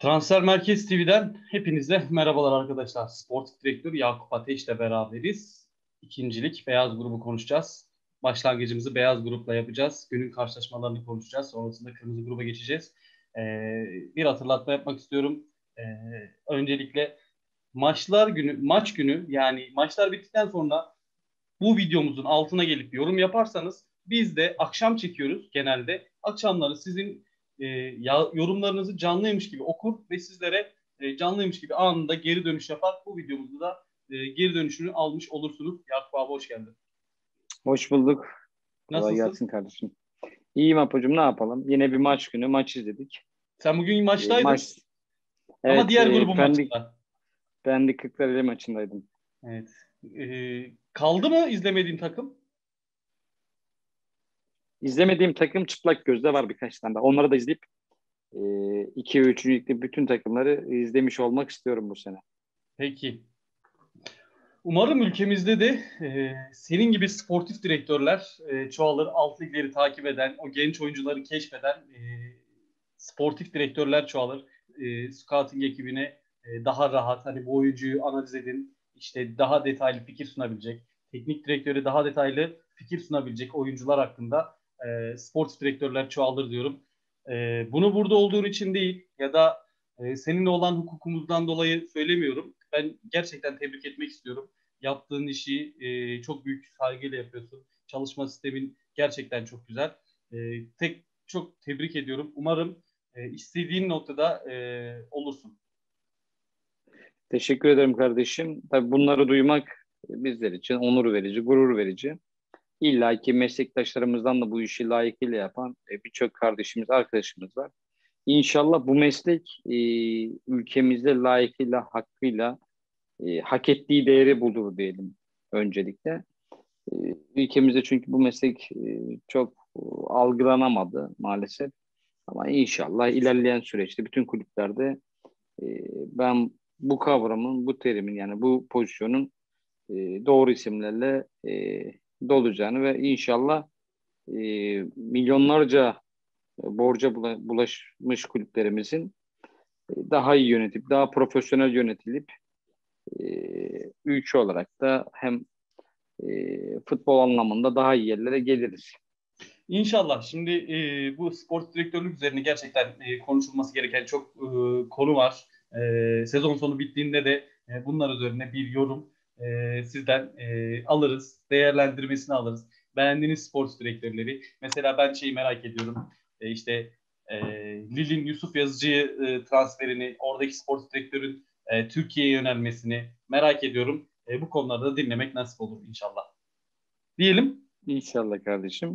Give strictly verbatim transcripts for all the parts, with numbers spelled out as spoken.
Transfer Merkez T V'den hepinize merhabalar arkadaşlar. Sportif direktör Yakup Ateş'le beraberiz. İkincilik Beyaz grubu konuşacağız. Başlangıcımızı Beyaz grupla yapacağız. Günün karşılaşmalarını konuşacağız. Sonrasında Kırmızı gruba geçeceğiz. Ee, bir hatırlatma yapmak istiyorum. Ee, öncelikle maçlar günü, maç günü yani maçlar bittikten sonra bu videomuzun altına gelip yorum yaparsanız biz de akşam çekiyoruz genelde. Akşamları sizin e, ya, yorumlarınızı canlıymış gibi okur ve sizlere e, canlıymış gibi anında geri dönüş yapar. Bu videomuzda da e, geri dönüşünü almış olursunuz. Yakup abi hoş geldin. Hoş bulduk. Kolay Nasılsın? gelsin kardeşim. İyiyim Apo'cum, ne yapalım? Yine bir maç günü maç izledik. Sen bugün E, maçtaydın maç ama evet diğer e, grubun Pendik maçında. Pendik Kırklareli maçındaydım. Evet. E, kaldı mı izlemediğin takım? İzlemediğim takım çıplak gözde var birkaç tane daha. Onları da izleyip e, iki ve üçüncü ligde bütün takımları izlemiş olmak istiyorum bu sene. Peki. Umarım ülkemizde de e, senin gibi sportif direktörler e, çoğalır. Alt ligleri takip eden, o genç oyuncuları keşfeden e, sportif direktörler çoğalır. E, scouting ekibine e, daha rahat, hani bu oyuncuyu analiz edin, işte daha detaylı fikir sunabilecek, teknik direktöre daha detaylı fikir sunabilecek oyuncular hakkında e, sportif direktörler çoğalır diyorum. E, bunu burada olduğun için değil ya da e, seninle olan hukukumuzdan dolayı söylemiyorum. Ben gerçekten tebrik etmek istiyorum. Yaptığın işi e, çok büyük saygıyla yapıyorsun. Çalışma sistemin gerçekten çok güzel. E, tek çok tebrik ediyorum. Umarım e, istediğin noktada e, olursun. Teşekkür ederim kardeşim. Tabii bunları duymak bizler için onur verici, gurur verici. İlla ki meslektaşlarımızdan da bu işi layıkıyla yapan e, birçok kardeşimiz, arkadaşımız var. İnşallah bu meslek e, ülkemizde layıkıyla, hakkıyla e, hak ettiği değeri bulur diyelim öncelikle. E, ülkemizde çünkü bu meslek e, çok e, algılanamadı maalesef. Ama inşallah ilerleyen süreçte bütün kulüplerde e, ben bu kavramın, bu terimin yani bu pozisyonun e, doğru isimlerle e, dolacağını ve inşallah e, milyonlarca borca bula- bulaşmış kulüplerimizin e, daha iyi yönetip, daha profesyonel yönetilip e, ülke olarak da hem e, futbol anlamında daha iyi yerlere geliriz. İnşallah. Şimdi e, bu spor direktörlük üzerine gerçekten e, konuşulması gereken çok e, konu var. E, sezon sonu bittiğinde de e, bunlar üzerine bir yorum e, sizden e, alırız. Değerlendirmesini alırız. Beğendiğiniz spor direktörleri. Mesela ben şeyi merak ediyorum. E, işte e, Lille'in Yusuf Yazıcı'yı e, transferini, oradaki spor direktörün e, Türkiye'ye yönelmesini merak ediyorum. E, bu konularda da dinlemek nasip olur inşallah. Diyelim. İnşallah kardeşim.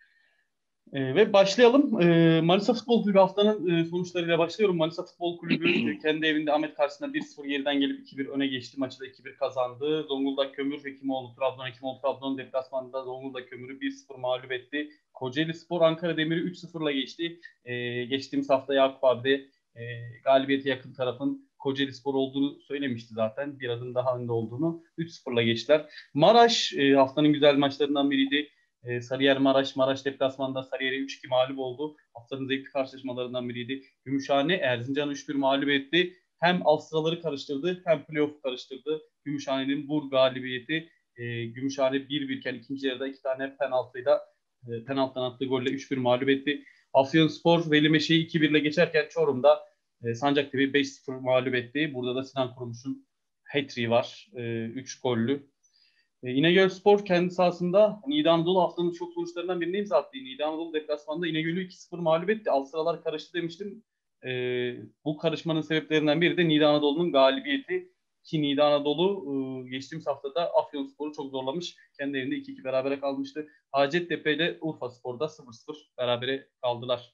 E, ve başlayalım. E, Manisa Futbol Kulübü haftanın e, sonuçlarıyla başlıyorum. Manisa Futbol Kulübü e, kendi evinde Ahmet karşısında bir sıfır geriden gelip iki bir öne geçti. Maçı da iki bir kazandı. Zonguldak Kömür Hekimoğlu, Trabzon Hekimoğlu Trabzon deplasmanında Zonguldak Kömür'ü bir sıfır mağlup etti. Kocaeli Spor Ankara Demir'i üç sıfırla geçti. E, geçtiğimiz hafta Yakup abi de e, galibiyete yakın tarafın Kocaeli Spor olduğunu söylemişti zaten. Bir adım daha önde olduğunu. üç sıfırla geçtiler. Maraş e, haftanın güzel maçlarından biriydi. E, Sarıyer Maraş, Maraş deplasmanında Sarıyer'e üç iki mağlup oldu. Haftanın zevkli karşılaşmalarından biriydi. Gümüşhane Erzincan'ı üç bir mağlup etti. Hem alt sıraları karıştırdı hem playoff karıştırdı. Gümüşhane'nin bu galibiyeti e, Gümüşhane bir bir iken ikinci yarıda iki tane penaltıyla e, penaltıdan attığı golle üç bir mağlup etti. Afyonspor Veli Meşe'yi iki bir ile geçerken Çorum'da e, Sancaktepe'yi beş sıfır mağlup etti. Burada da Sinan Kurmuş'un hat-trick'i var. E, üç gollü. E, İnegölspor kendi sahasında Niğde Anadolu haftanın çok sonuçlarından birine imza attı. Niğde Anadolu deplasmanında İnegöl'ü iki sıfır mağlup etti. Alt sıralar karıştı demiştim. E, bu karışmanın sebeplerinden biri de Niğde Anadolu'nun galibiyeti. Ki Niğde Anadolu e, geçtiğimiz haftada Afyonspor'u çok zorlamış. Kendi evinde iki iki berabere kalmıştı. Hacettepe ile Urfaspor'da sıfır sıfır berabere kaldılar.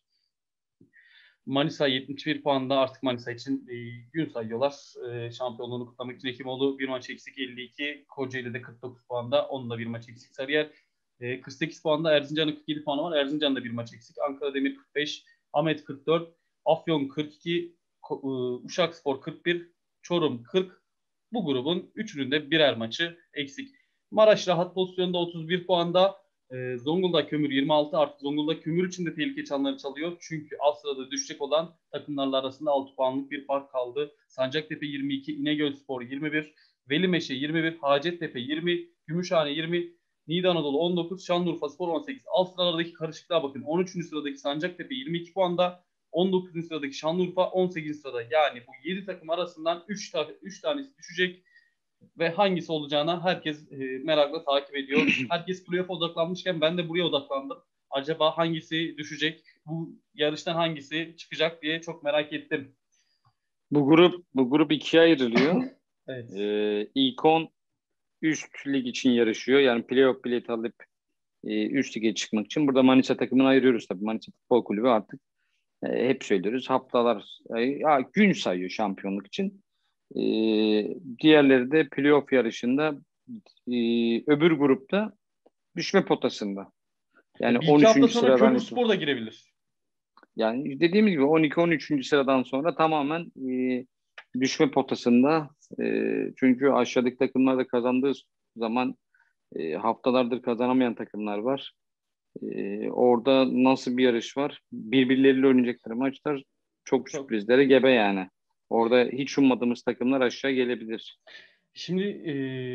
Manisa yetmiş bir puanda artık Manisa için e, gün sayıyorlar. E, şampiyonluğunu kutlamak için Hekimoğlu bir maç eksik elli iki. Kocaeli'de kırk dokuz puanda. Onunla bir maç eksik. Sarıyer e, kırk sekiz puanda. Erzincan'ın kırk yedi puanı var. Erzincan'da bir maç eksik. Ankara Demir kırk beş. Ahmet kırk dört. Afyon kırk iki. Ko- e, Uşakspor kırk bir. Çorum kırk. Bu grubun üçünün de birer maçı eksik. Maraş rahat pozisyonda otuz bir puanda. E, Zonguldak Kömür yirmi altı, artık Zonguldak Kömür için de tehlike çanları çalıyor. Çünkü alt sırada düşecek olan takımlarla arasında altı puanlık bir fark kaldı. Sancaktepe yirmi iki, İnegölspor yirmi bir, Velimeşe yirmi bir, Hacettepe yirmi, Gümüşhane yirmi, Niğde Anadolu on dokuz, Şanlıurfa Spor on sekiz. Alt sıralardaki karışıklığa bakın. on üçüncü sıradaki Sancaktepe yirmi iki puanda, on dokuzuncu sıradaki Şanlıurfa on sekizinci sırada. Yani bu yedi takım arasından üç, ta- üç tanesi düşecek ve hangisi olacağına herkes e, merakla takip ediyor. Herkes playoff'a odaklanmışken ben de buraya odaklandım. Acaba hangisi düşecek? Bu yarıştan hangisi çıkacak diye çok merak ettim. Bu grup bu grup ikiye ayrılıyor. Evet. Ee, ilk on üst lig için yarışıyor. Yani playoff bilet alıp e, üst lige çıkmak için. Burada Manisa takımını ayırıyoruz tabii. Manisa Futbol Kulübü artık e, hep söylüyoruz. Haftalar, e, ya, gün sayıyor şampiyonluk için. E, diğerleri de playoff yarışında, e, öbür grupta düşme potasında. Yani E, bir iki hafta on üçüncü sonra sıradan Kömürspor da girebilir. yani dediğimiz gibi on iki on üçüncü sıradan sonra tamamen e, düşme potasında. E, çünkü aşağıdaki takımlar da kazandığı zaman e, haftalardır kazanamayan takımlar var. E, orada nasıl bir yarış var? Birbirleriyle oynayacakları maçlar çok Çok. sürprizlere gebe yani. Orada hiç ummadığımız takımlar aşağı gelebilir. Şimdi e,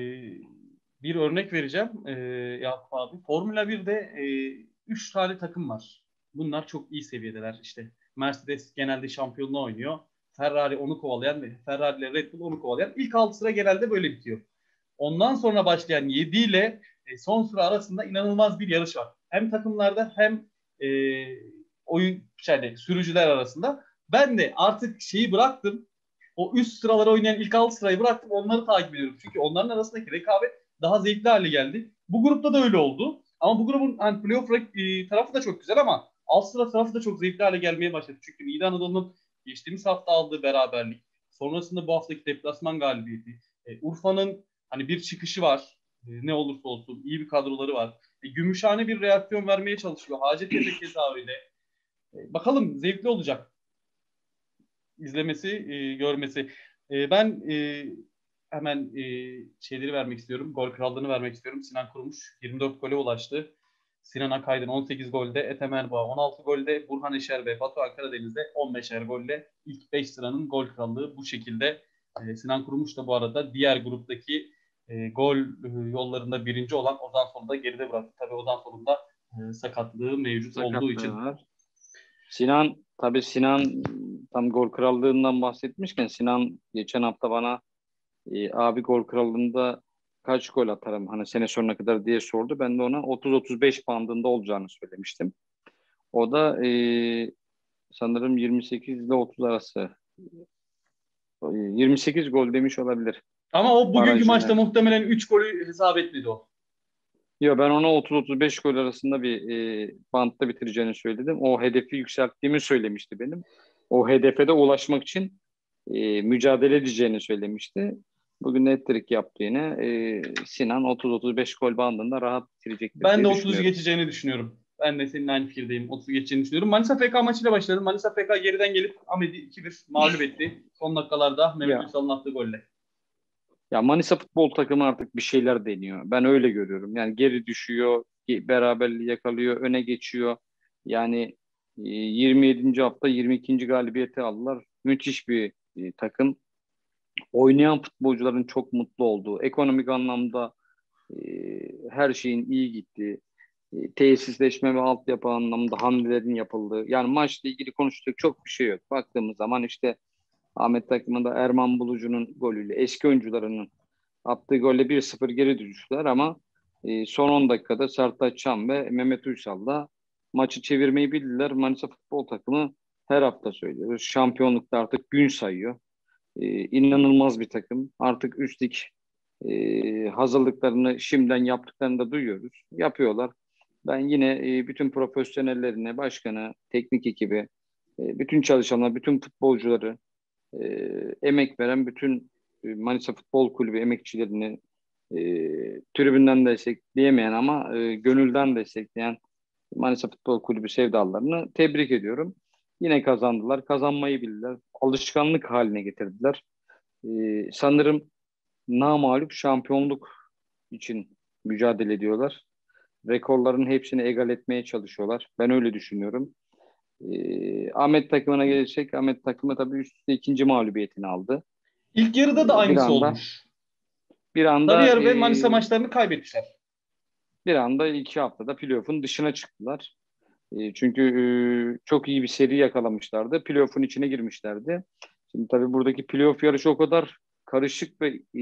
bir örnek vereceğim e, Yakup abi. Formula birde e, üç tane takım var. Bunlar çok iyi seviyedeler. İşte Mercedes genelde şampiyonluğu oynuyor. Ferrari onu kovalayan ve Ferrari ile Red Bull onu kovalayan. İlk altı sıra genelde böyle bitiyor. Ondan sonra başlayan yedi ile e, son sıra arasında inanılmaz bir yarış var. Hem takımlarda hem e, oyun şeyde, sürücüler arasında. Ben de artık şeyi bıraktım, o üst sıralara oynayan ilk altı sırayı bıraktım, onları takip ediyorum. Çünkü onların arasındaki rekabet daha zevkli hale geldi. Bu grupta da öyle oldu. Ama bu grubun hani playoff e, tarafı da çok güzel ama alt sıra tarafı da çok zevkli hale gelmeye başladı. Çünkü Niğde Anadolu'nun geçtiğimiz hafta aldığı beraberlik, sonrasında bu haftaki deplasman galibiyeti, e, Urfa'nın hani bir çıkışı var. E, ne olursa olsun iyi bir kadroları var. E, Gümüşhane bir reaksiyon vermeye çalışıyor. Hacettepe keza öyle. E, bakalım, zevkli olacak izlemesi, e, görmesi. E, ben e, hemen e, şeyleri vermek istiyorum. Gol krallığını vermek istiyorum. Sinan Kurumuş yirmi dört gole ulaştı. Sinan Akaydın on sekiz golde, Ethem Erbağ on altı golde, Burhan Eşer ve Batuhan Karadeniz'de on beşer golle ilk beş sıranın gol krallığı bu şekilde. E, Sinan Kurumuş da bu arada diğer gruptaki e, gol e, yollarında birinci olan Ozan Solu'da geride bıraktı. Tabii Ozan Solu'nda e, sakatlığı mevcut olduğu Sakatlığı için. var. Sinan tabii Sinan tam gol krallığından bahsetmişken Sinan geçen hafta bana e, abi gol krallığında kaç gol atarım hani sene sonuna kadar diye sordu. Ben de ona otuz otuz beş bandında olacağını söylemiştim. O da e, sanırım yirmi sekiz ile otuz arası, e, yirmi sekiz gol demiş olabilir Ama o bugünkü maçta barajını. muhtemelen üç golü hesap etmedi o. Yo, ben ona otuz otuz beş gol arasında bir e, bantta bitireceğini söyledim. O hedefi yükselttiğimi söylemişti benim. O hedefe de ulaşmak için e, mücadele edeceğini söylemişti. Bugün hat-trick yaptı yine. E, Sinan otuz otuz beş gol bandında rahat bitirecektir Ben de diye otuzu düşünüyorum. geçeceğini düşünüyorum. Ben de senin aynı fikirdeyim. otuzu geçeceğini düşünüyorum. Manisa F K maçıyla başladı. Manisa F K geriden gelip Ahmet'i iki bir mağlup etti. Son dakikalarda Mehmet Ya Uysal'ın attığı golle. ya Manisa futbol takımı artık bir şeyler deniyor. Ben öyle görüyorum. Yani geri düşüyor, ge- beraberliği yakalıyor, öne geçiyor. Yani e, yirmi yedinci hafta yirmi ikinci galibiyeti aldılar. Müthiş bir e, takım. Oynayan futbolcuların çok mutlu olduğu, ekonomik anlamda e, her şeyin iyi gittiği, e, tesisleşme ve altyapı anlamında hamlelerin yapıldığı. Yani maçla ilgili konuşacak çok bir şey yok. Baktığımız zaman işte Ahmet takımında Erman Bulucu'nun golüyle eski oyuncularının attığı golle bir sıfır geri düştüler ama e, son on dakikada Sertaç Çam ve Mehmet Uysal da maçı çevirmeyi bildiler. Manisa futbol takımı her hafta söylüyoruz. Şampiyonlukta artık gün sayıyor. E, inanılmaz bir takım. Artık üst lig e, hazırlıklarını şimdiden yaptıklarını da duyuyoruz. Yapıyorlar. Ben yine e, bütün profesyonellerine, başkanı, teknik ekibi, e, bütün çalışanlar, bütün futbolcuları, e, emek veren bütün e, Manisa Futbol Kulübü emekçilerini, e, tribünden destekleyemeyen ama e, gönülden destekleyen Manisa Futbol Kulübü sevdalarını tebrik ediyorum. Yine kazandılar, kazanmayı bildiler, alışkanlık haline getirdiler. E, sanırım namağlup şampiyonluk için mücadele ediyorlar. rekorların hepsini egal etmeye çalışıyorlar. Ben öyle düşünüyorum. Ee, Ahmet takımına gelecek. Ahmet takımı tabii üst üste ikinci mağlubiyetini aldı. İlk yarıda da Ee, bir aynısı anda olmuş. bir anda Sarıyer e, ve Manisa maçlarını kaybetmişler. bir anda iki haftada playoff'un dışına çıktılar. E, çünkü e, çok iyi bir seri yakalamışlardı. Playoff'un içine girmişlerdi. Şimdi tabii buradaki playoff yarışı o kadar karışık ve e,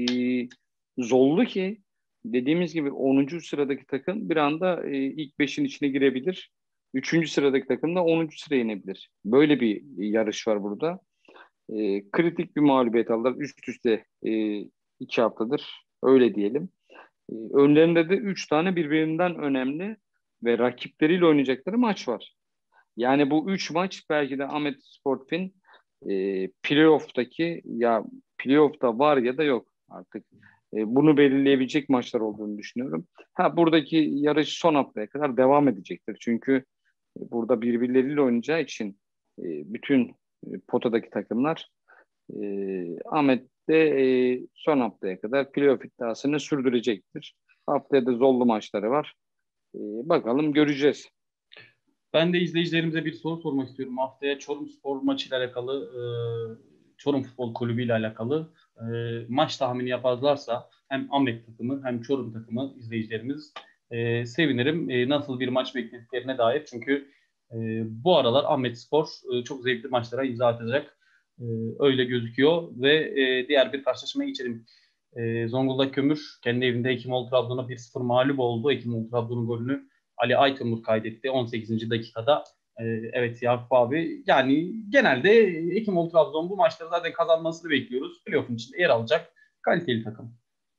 zorlu ki dediğimiz gibi onuncu sıradaki takım bir anda e, ilk beşin içine girebilir. Üçüncü sıradaki takım da onuncu sıraya inebilir. Böyle bir yarış var burada. E, kritik bir mağlubiyet aldılar. Üst üste e, iki haftadır. Öyle diyelim. E, önlerinde de üç tane birbirinden önemli ve rakipleriyle oynayacakları maç var. Yani bu üç maç belki de Ahmet Sportfin e, playoff'taki ya playoff'ta var ya da yok artık. E, bunu belirleyebilecek maçlar olduğunu düşünüyorum. Ha buradaki yarış son haftaya kadar devam edecektir. Çünkü burada birbirleriyle oynayacağı için e, bütün e, potadaki takımlar e, Ahmet de e, son haftaya kadar playoff iddiasını sürdürecektir. Haftaya da zorlu maçları var. E, bakalım göreceğiz. Ben de izleyicilerimize bir soru sormak istiyorum. Haftaya Çorumspor maçıyla alakalı, e, Çorum Futbol Kulübü ile alakalı e, maç tahmini yaparlarsa hem Ahmet takımı hem Çorum takımı izleyicilerimiz e, sevinirim. E, nasıl bir maç beklediklerine dair. Çünkü e, bu aralar Ahmetspor e, çok zevkli maçlara imza atacak. E, öyle gözüküyor ve e, diğer bir karşılaşmaya geçelim. E, Zonguldak Kömür kendi evinde Hekimoğlu Trabzon'a bir sıfır mağlup oldu. Hekimoğlu Trabzon'un golünü Ali Aytemur kaydetti on sekizinci dakikada. Ee, evet Yakup abi. Yani genelde Hekimoğlu Trabzon bu maçları zaten kazanmasını bekliyoruz. Playoff'un içinde yer alacak kaliteli takım.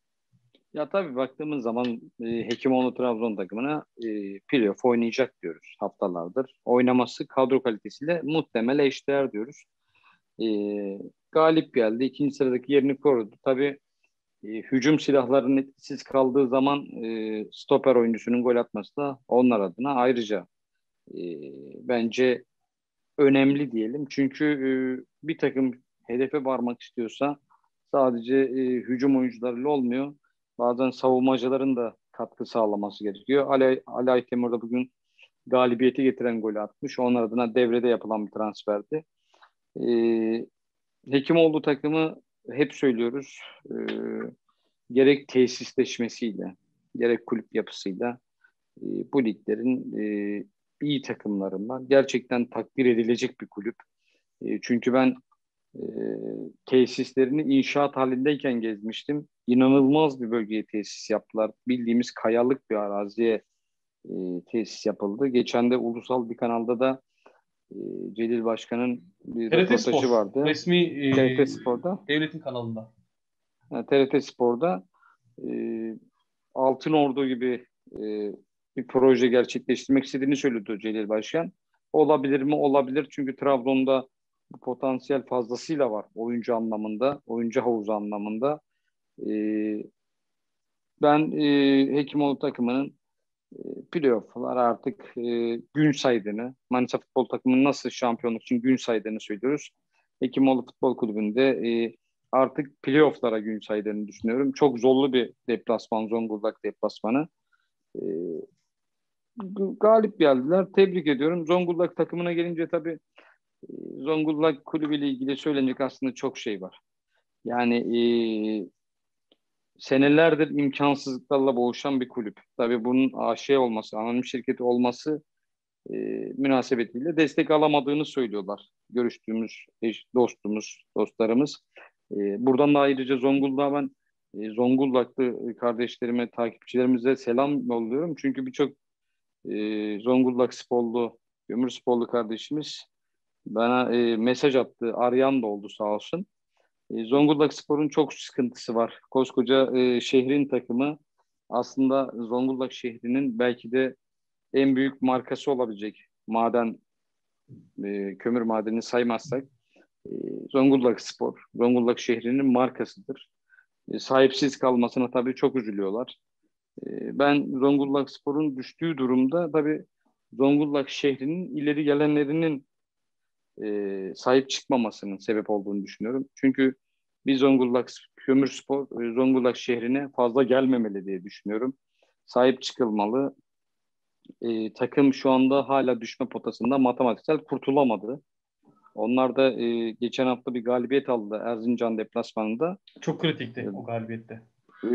Ya tabii baktığımız zaman e, Hekimoğlu Trabzon takımına e, playoff oynayacak diyoruz haftalardır. Oynaması kadro kalitesiyle muhtemel eşdeğer diyoruz. E, galip geldi. İkinci sıradaki yerini korudu. Tabii e, hücum silahlarının etkisiz kaldığı zaman e, stoper oyuncusunun gol atması da onlar adına ayrıca e, bence önemli diyelim. Çünkü e, bir takım hedefe varmak istiyorsa sadece e, hücum oyuncularıyla olmuyor. Bazen savunmacıların da katkı sağlaması gerekiyor. Ali, Ali Aytemur da bugün galibiyeti getiren golü atmış. Onun adına devrede yapılan bir transferdi. E, Hekimoğlu takımı hep söylüyoruz. E, gerek tesisleşmesiyle, gerek kulüp yapısıyla e, bu liglerin e, iyi takımlarından gerçekten takdir edilecek bir kulüp. E, çünkü ben e, tesislerini inşaat halindeyken gezmiştim. İnanılmaz bir bölgeye tesis yaptılar. Bildiğimiz kayalık bir araziye e, tesis yapıldı. Geçen de ulusal bir kanalda da e, Celil Başkan'ın bir T R T Spor röportajı vardı. resmi e, T R T Spor'da. devletin kanalında. Yani T R T Spor'da e, Altın Ordu gibi e, bir proje gerçekleştirmek istediğini söylüyordu Celil Başkan. Olabilir mi? Olabilir. Çünkü Trabzon'da bu potansiyel fazlasıyla var. Oyuncu anlamında, oyuncu havuzu anlamında. E, ben e, Hekimoğlu takımının e, playoff'lar artık e, gün saydığını, Manisa Futbol takımının nasıl şampiyonluk için gün saydığını söylüyoruz. Hekimoğlu Futbol Kulübü'nde e, artık playoff'lara gün saydığını düşünüyorum. Çok zorlu bir deplasman, Zonguldak deplasmanı. E, galip geldiler. Tebrik ediyorum. Zonguldak takımına gelince tabii e, Zonguldak Kulübü ile ilgili söylenecek aslında çok şey var. Yani e, senelerdir imkansızlıklarla boğuşan bir kulüp. Tabii bunun A Ş olması, anonim şirketi olması e, münasebetiyle destek alamadığını söylüyorlar. Görüştüğümüz eş, dostumuz, dostlarımız. E, buradan da ayrıca Zonguldak'a ben e, Zonguldaklı kardeşlerime, takipçilerimize selam yolluyorum. Çünkü birçok e, Zonguldak sporlu, Gömür sporlu kardeşimiz bana e, mesaj attı. Arayan da oldu sağ olsun. E, Zonguldak Spor'un çok sıkıntısı var. Koskoca e, şehrin takımı aslında Zonguldak şehrinin belki de en büyük markası olabilecek maden, e, kömür madenini saymazsak e, Zonguldak Spor, Zonguldak şehrinin markasıdır. E, sahipsiz kalmasına tabii çok üzülüyorlar. E, ben Zonguldak Spor'un düştüğü durumda tabii Zonguldak şehrinin ileri gelenlerinin e, sahip çıkmamasının sebep olduğunu düşünüyorum. Çünkü bir Zonguldak Kömürspor e, Zonguldak şehrine fazla gelmemeli diye düşünüyorum. Sahip çıkılmalı. E, takım şu anda hala düşme potasında, matematiksel kurtulamadı. Onlar da e, geçen hafta bir galibiyet aldı Erzincan deplasmanında. Çok E, kritikti o galibiyette. e,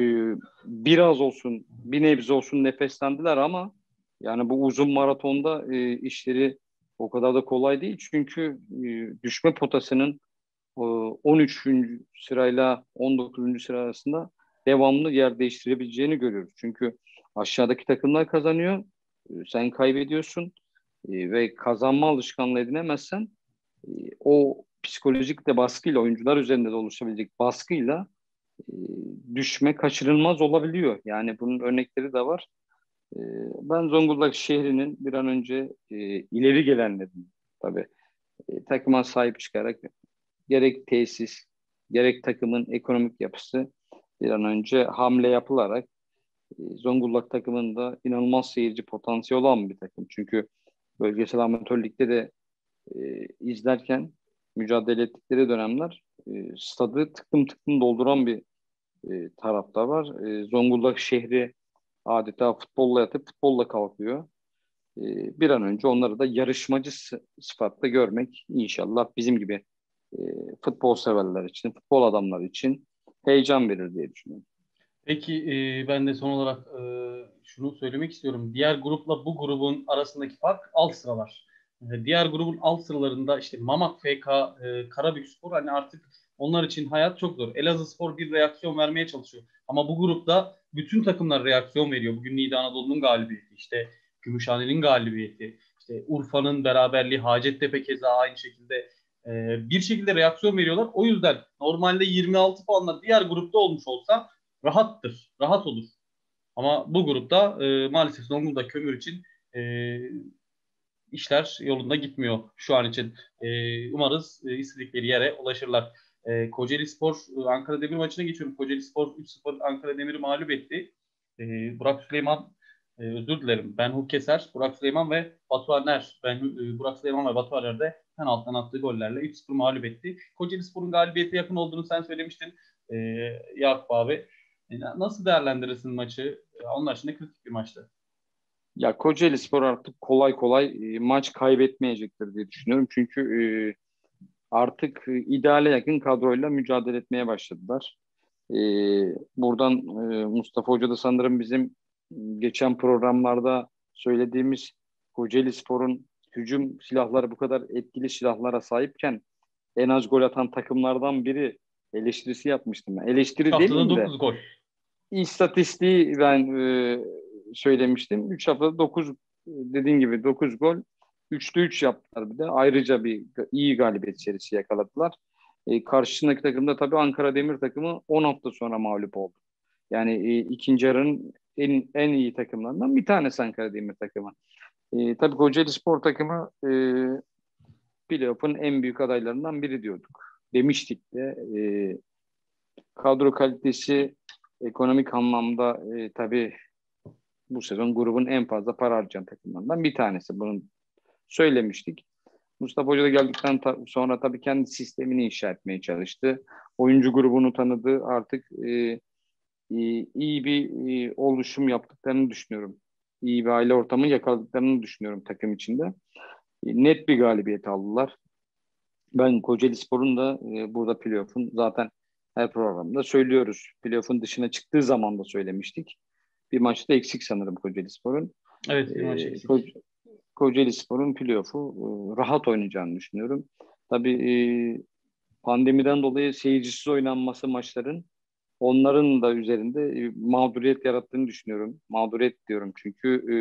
Biraz olsun, bir nebze olsun nefeslendiler ama yani bu uzun maratonda e, işleri o kadar da kolay değil. Çünkü e, düşme potasının e, on üçüncü sırayla on dokuzuncu sıra arasında devamlı yer değiştirebileceğini görüyoruz. Çünkü aşağıdaki takımlar kazanıyor, e, sen kaybediyorsun e, ve kazanma alışkanlığı edinemezsen e, o psikolojik de baskıyla, oyuncular üzerinde de oluşabilecek baskıyla e, düşme kaçırılmaz olabiliyor. Yani bunun örnekleri de var. E, Ben Zonguldak şehrinin bir an önce e, ileri gelenlerin tabii e, takıma sahip çıkarak gerek tesis, gerek takımın ekonomik yapısı bir an önce hamle yapılarak e, Zonguldak takımında inanılmaz seyirci potansiyeli olan bir takım. Çünkü bölgesel amatör ligde de e, izlerken mücadele ettikleri dönemler e, stadı tıklım tıklım dolduran bir e, tarafta var. E, Zonguldak şehri adeta futbolla yatıp futbolla kalkıyor. E, Bir an önce onları da yarışmacı sı- sıfatla görmek inşallah bizim gibi e, futbol severler için, futbol adamları için heyecan verir diye düşünüyorum. Peki e, ben de son olarak e, şunu söylemek istiyorum. Diğer grupla bu grubun arasındaki fark alt sıralar. E, diğer grubun alt sıralarında işte Mamak F K, e, Karabükspor hani artık onlar için hayat çok zor. Elazığspor bir reaksiyon vermeye çalışıyor. Ama bu grupta bütün takımlar reaksiyon veriyor. Bugün Niğde Anadolu'nun galibiyeti, işte Gümüşhane'nin galibiyeti, işte Urfa'nın beraberliği, Hacettepe keza aynı şekilde e, bir şekilde reaksiyon veriyorlar. O yüzden normalde yirmi altı puanla diğer grupta olmuş olsa rahattır, rahat olur. Ama bu grupta e, maalesef Zonguldak Kömür için e, işler yolunda gitmiyor şu an için. E, umarız e, istedikleri yere ulaşırlar. E, Kocaelispor e, Ankara Demir maçına geçiyorum. Kocaelispor üç sıfır Ankara Demir'i mağlup etti. E, Burak Süleyman e, özür dilerim. Benhu Keser, Burak Süleyman ve Batuhan Er. Ben, e, Burak Süleyman ve Batuhan Er de penaltıdan attığı gollerle üç sıfır mağlup etti. Kocaelispor'un galibiyete yakın olduğunu sen söylemiştin. E, Yakup abi. E, nasıl değerlendirirsin maçı? E, Onlar için de kritik bir maçtı. Ya Kocaelispor artık kolay kolay e, maç kaybetmeyecektir diye düşünüyorum. Çünkü e, artık e, ideale yakın kadroyla mücadele etmeye başladılar. E, Buradan e, Mustafa Hoca da sanırım bizim geçen programlarda söylediğimiz Kocaelispor'un hücum silahları bu kadar etkili silahlara sahipken en az gol atan takımlardan biri eleştirisi yapmıştım. Ben. üç Eleştiri haftada demeyeyim de dokuz gol. istatistiği ben e, söylemiştim. Üç haftada dokuz, dediğin gibi dokuz gol. Üçte üç yaptılar bir de. Ayrıca bir iyi galibiyet serisi yakaladılar. E, karşısındaki takımda tabii Ankara Demir takımı on hafta sonra mağlup oldu. Yani e, ikinci yarının en, en iyi takımlarından bir tanesi Ankara Demir takımı. E, tabii Kocaeli Spor takımı e, playoff'un en büyük adaylarından biri diyorduk. Demiştik de e, kadro kalitesi ekonomik anlamda e, tabii bu sezon grubun en fazla para harcayan takımlarından bir tanesi. Bunu söylemiştik. Mustafa Hoca da geldikten ta- sonra tabii kendi sistemini inşa etmeye çalıştı. Oyuncu grubunu tanıdı. Artık e, e, iyi bir e, oluşum yaptıklarını düşünüyorum. İyi bir aile ortamı yakaladıklarını düşünüyorum takım içinde. E, net bir galibiyet aldılar. Ben Kocaelispor'un da e, burada playoff'un zaten her programda söylüyoruz. Playoff'un dışına çıktığı zaman da söylemiştik. Bir maçta eksik sanırım Kocaelispor'un. Evet, bir maç E, eksik. Ko- Kocaelispor'un playoff'u e, rahat oynayacağını düşünüyorum. Tabii e, pandemiden dolayı seyircisiz oynanması maçların onların da üzerinde e, mağduriyet yarattığını düşünüyorum. Mağduriyet diyorum çünkü e,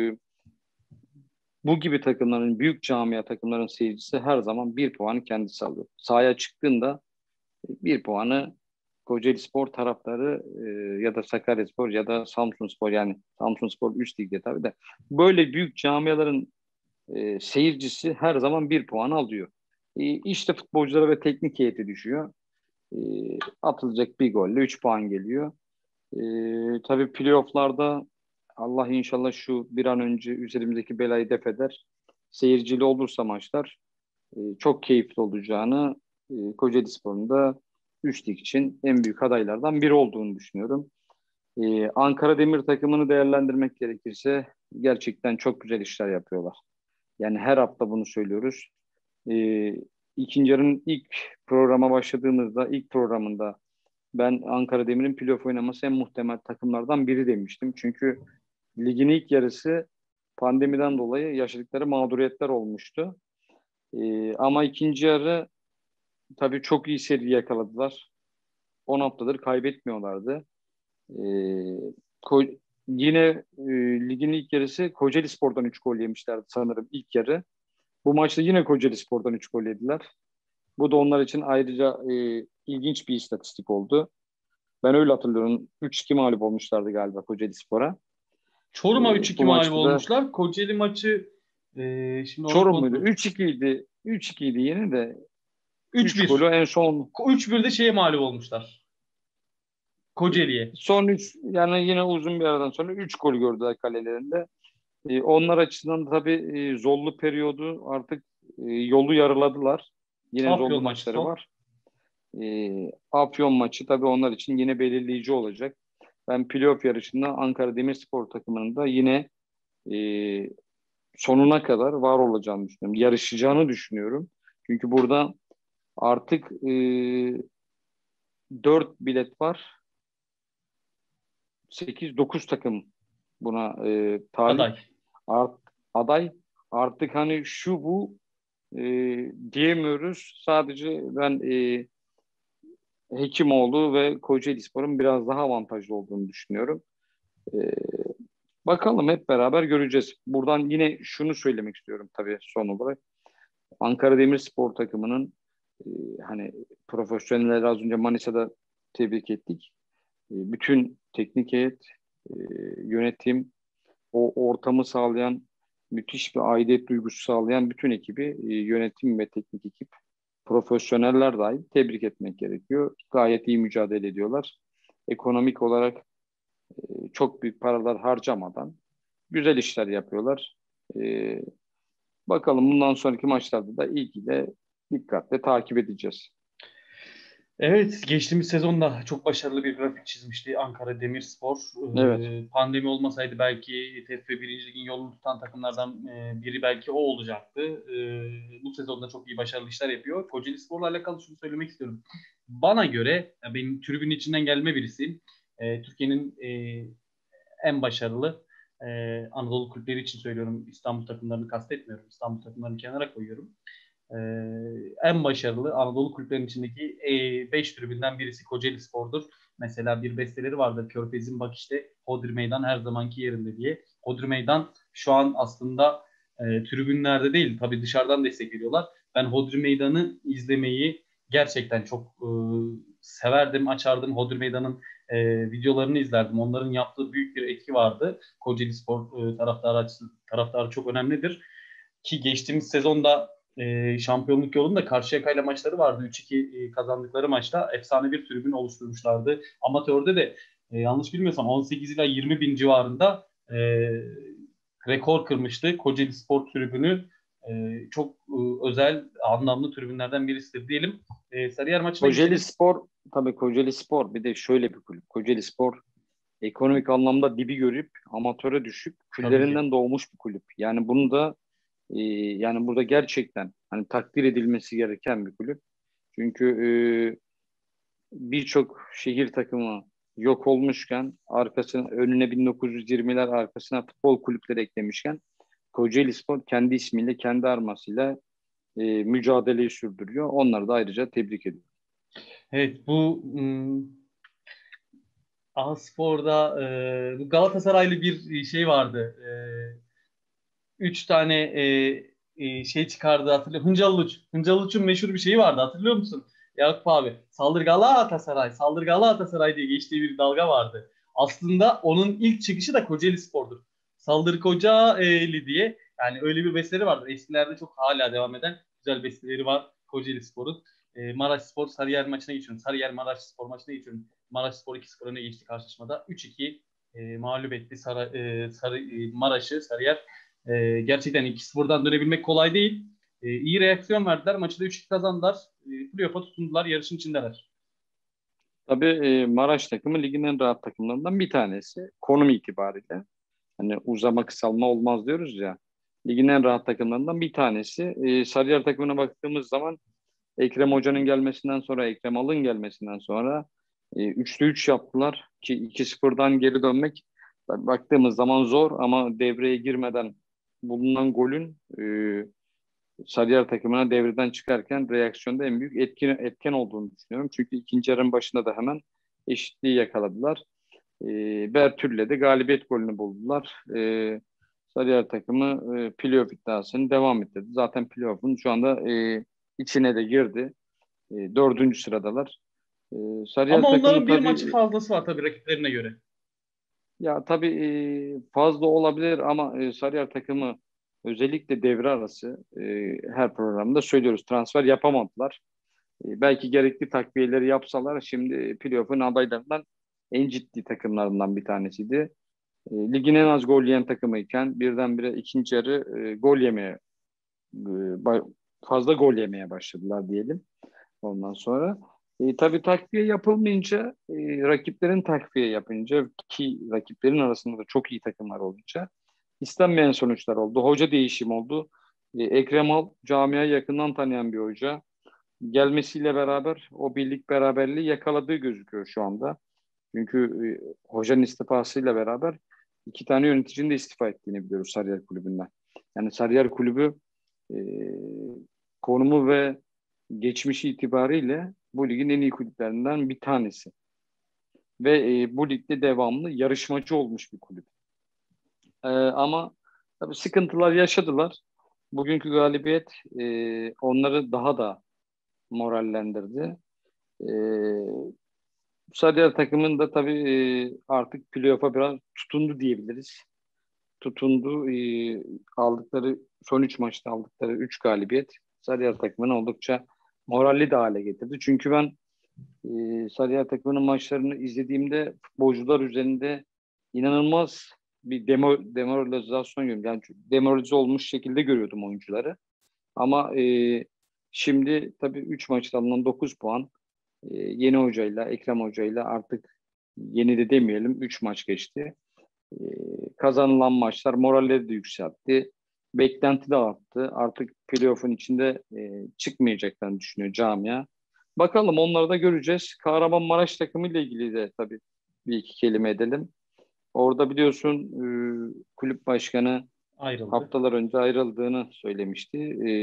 bu gibi takımların, büyük camia takımların seyircisi her zaman bir puanı kendisi alıyor. Sahaya çıktığında bir puanı Kocaelispor taraftarı e, ya da Sakaryaspor ya da Samsunspor, yani Samsunspor üst ligde tabii de böyle büyük camiaların e, seyircisi her zaman bir puan alıyor. E, işte futbolculara ve teknik heyeti düşüyor. E, Atılacak bir golle üç puan geliyor. E, tabii playofflarda Allah inşallah şu bir an önce üzerimizdeki belayı def eder. Seyircili olursa maçlar e, çok keyifli olacağını, e, Kocaelispor'un da üç lig için en büyük adaylardan biri olduğunu düşünüyorum. E, Ankara Demir takımını değerlendirmek gerekirse gerçekten çok güzel işler yapıyorlar. Yani her hafta bunu söylüyoruz. Ee, ikinci yarının ilk programa başladığımızda, ilk programında ben Ankara Demir'in playoff oynaması en muhtemel takımlardan biri demiştim. Çünkü ligin ilk yarısı pandemiden dolayı yaşadıkları mağduriyetler olmuştu. Ee, ama ikinci yarı tabii çok iyi seri yakaladılar. on haftadır kaybetmiyorlardı. Ee, Ko- Yine e, ligin ilk yarısı Kocaelispor'dan üç gol yemişlerdi sanırım ilk yarı. Bu maçta yine Kocaelispor'dan üç gol yediler. Bu da onlar için ayrıca e, ilginç bir istatistik oldu. Ben öyle hatırlıyorum. üç iki mağlup olmuşlardı galiba Kocaelispor'a. E, Çorum'a üç iki Bu mağlup maçta da olmuşlar. Kocaeli maçı e, şimdi onu Çorum muydu? kontrol. üç iki idi. üç iki idi yine de üç üç bir. golü en son üç birde şeye mağlup olmuşlar. Kocaeli'ye. son üç yani yine uzun bir aradan sonra üç gol gördüler kalelerinde. E, onlar açısından da tabii e, zorlu periyodu artık e, yolu yarıladılar. Yine zorlu Afyon maçı maçları son. var. E, Afyon maçı tabii onlar için yine belirleyici olacak. Ben playoff yarışında Ankara Demirspor takımının da yine e, sonuna kadar var olacağını düşünüyorum. Yarışacağını düşünüyorum. Çünkü burada artık e, dört bilet var. sekiz dokuz takım buna e, talip. Aday. Art, aday. Artık hani şu bu e, diyemiyoruz. Sadece ben e, Hekimoğlu ve Kocaelispor'un biraz daha avantajlı olduğunu düşünüyorum. E, Bakalım hep beraber göreceğiz. Buradan yine şunu söylemek istiyorum tabii son olarak. Ankara Demirspor takımının e, hani profesyonelleri az önce Manisa'da tebrik ettik. E, bütün teknik heyet, e, yönetim, o ortamı sağlayan, müthiş bir aidiyet duygusu sağlayan bütün ekibi, e, yönetim ve teknik ekip, profesyoneller dahil tebrik etmek gerekiyor. Gayet iyi mücadele ediyorlar. Ekonomik olarak e, çok büyük paralar harcamadan güzel işler yapıyorlar. E, Bakalım bundan sonraki maçlarda da ilgiyle dikkatle takip edeceğiz. Evet, geçtiğimiz sezonda çok başarılı bir grafik çizmişti Ankara Demirspor. Evet. Ee, pandemi olmasaydı belki T F F birinci Lig'in yolunu tutan takımlardan e, biri belki o olacaktı. Ee, bu sezonda çok iyi başarılı işler yapıyor. Kocaelispor'la alakalı şunu söylemek istiyorum. Bana göre, ya benim tribünün içinden gelme birisiyim. Ee, Türkiye'nin e, en başarılı e, Anadolu kulüpleri için söylüyorum. İstanbul takımlarını kastetmiyorum. İstanbul takımlarını kenara koyuyorum. Ee, en başarılı Anadolu kulüplerinin içindeki beş tribünden birisi Kocaelispor'dur. Mesela bir besteleri vardır. Körfez'in bak işte Hodri Meydan her zamanki yerinde diye. Hodri Meydan şu an aslında e, tribünlerde değil. Tabii dışarıdan destek veriyorlar. Ben Hodri Meydan'ı izlemeyi gerçekten çok e, severdim, açardım. Hodri Meydan'ın e, videolarını izlerdim. Onların yaptığı büyük bir etki vardı. Kocaelispor e, taraftarı, taraftarı çok önemlidir. Ki geçtiğimiz sezonda e, şampiyonluk yolunda Karşıyaka'yla maçları vardı. üç iki e, kazandıkları maçta efsane bir tribün oluşturmuşlardı. Amatörde de e, yanlış bilmiyorsam on sekiz ila yirmi bin civarında e, rekor kırmıştı. Kocaeli Spor Tribünü e, çok e, özel, anlamlı tribünlerden birisidir diyelim. E, Sarıyer maçına Kocaeli geçelim. Spor, tabii Kocaeli Spor bir de şöyle bir kulüp. Kocaeli Spor ekonomik anlamda dibi görüp amatöre düşüp Tabii ki. küllerinden doğmuş bir kulüp. Yani bunu da e, yani burada gerçekten hani takdir edilmesi gereken bir kulüp. Çünkü e, birçok şehir takımı yok olmuşken arkasına önüne bin dokuz yüz yirmiler arkasına futbol kulüpleri eklemişken Kocaelispor kendi ismiyle kendi armasıyla e, mücadeleyi sürdürüyor. Onları da ayrıca tebrik ediyorum. Evet, bu ım, A-Spor'da e, bu Galatasaraylı bir şey vardı. E, üç tane e, e, şey çıkardı hatırlıyor. Hıncal Uluç. Hıncal Uluç'un meşhur bir şeyi vardı hatırlıyor musun? Yakup abi. Saldır Galatasaray, saldır Galatasaray diye geçtiği bir dalga vardı. Aslında onun ilk çıkışı da Kocaeli Spor'dur. Saldır Kocaeli diye. Yani öyle bir besteleri vardır. Eskilerde çok hala devam eden güzel besteleri var Kocaeli Spor'un. E, Maraş Spor Sarıyer maçına geçiyorum. Sarıyer Maraş Spor maçına geçiyorum. Maraş Spor iki sıfır öne geçti karşılaşmada. üç iki e, mağlup etti Sarı, e, Sarı, e, Maraş'ı Sarıyer. E, gerçekten iki sıfırdan dönebilmek kolay değil. E, iyi reaksiyon verdiler. Maçı da üç iki kazandılar. E, playoff'a tutundular. Yarışın içindeler. Tabii e, Maraş takımı ligin en rahat takımlarından bir tanesi. Konum itibariyle. Hani uzama kısalma olmaz diyoruz ya. Ligin en rahat takımlarından bir tanesi. E, Sarıyer takımına baktığımız zaman Ekrem Hoca'nın gelmesinden sonra, Ekrem Alın gelmesinden sonra e, üçte üç yaptılar ki iki sıfırdan geri dönmek baktığımız zaman zor ama devreye girmeden bulunan golün e, Sarıyer takımına devreden çıkarken reaksiyonda en büyük etkin, etken olduğunu düşünüyorum. Çünkü ikinci yarının başında da hemen eşitliği yakaladılar. E, Bertül'le de galibiyet golünü buldular. E, Sarıyer takımı e, playoff iddiasını devam ettirdi. Zaten playoff'un şu anda e, içine de girdi. E, dördüncü sıradalar. E, Sarıyer Ama takımı onların bir maçı tabii fazlası var tabii rakiplerine göre. ya tabii e, fazla olabilir ama e, Sarıyer takımı özellikle devre arası e, her programda söylüyoruz transfer yapamadılar. E, belki gerekli takviyeleri yapsalar şimdi playoff'un adaylarından en ciddi takımlarından bir tanesiydi. E, ligin en az gol yiyen takımıyken birdenbire ikinci yarı e, gol yemeye e, ba- fazla gol yemeye başladılar diyelim. Ondan sonra e, tabii takviye yapılmayınca e, rakiplerin takviye yapınca ki rakiplerin arasında da çok iyi takımlar olunca istenmeyen sonuçlar oldu. Hoca değişimi oldu. E, Ekrem Al camiayı yakından tanıyan bir hoca. Gelmesiyle beraber o birlik beraberliği yakaladığı gözüküyor şu anda. Çünkü e, hocanın istifasıyla beraber iki tane yöneticinin de istifa ettiğini biliyoruz Sarıyer Kulübü'nden. Yani Sarıyer Kulübü e, konumu ve geçmişi itibariyle bu ligin en iyi kulüplerinden bir tanesi. Ve e, bu ligde devamlı yarışmacı olmuş bir kulüp. E, ama tabii sıkıntılar yaşadılar. Bugünkü galibiyet e, onları daha da morallendirdi. E, Sarıyer takımın da tabii e, artık playoff'a biraz tutundu diyebiliriz. Tutundu. E, aldıkları son üç maçta aldıkları üç galibiyet Sarıyer takımını oldukça moralli de hale getirdi. Çünkü ben e, Sarıyer takımının maçlarını izlediğimde futbolcular üzerinde inanılmaz bir demo, demoralizasyon görüyorum. Yani demoralize olmuş şekilde görüyordum oyuncuları. Ama e, şimdi tabii üç maçta alınan dokuz puan e, yeni hocayla, Ekrem hocayla artık yeni de demeyelim üç maç geçti. E, kazanılan maçlar moralleri de yükseltti. Beklenti de arttı. Artık playoff'un içinde e, çıkmayacaklarını düşünüyor camia. Bakalım onları da göreceğiz. Kahramanmaraş takımı ile ilgili de tabii bir iki kelime edelim. Orada biliyorsun e, kulüp başkanı Ayrıldı. haftalar önce ayrıldığını söylemişti. E,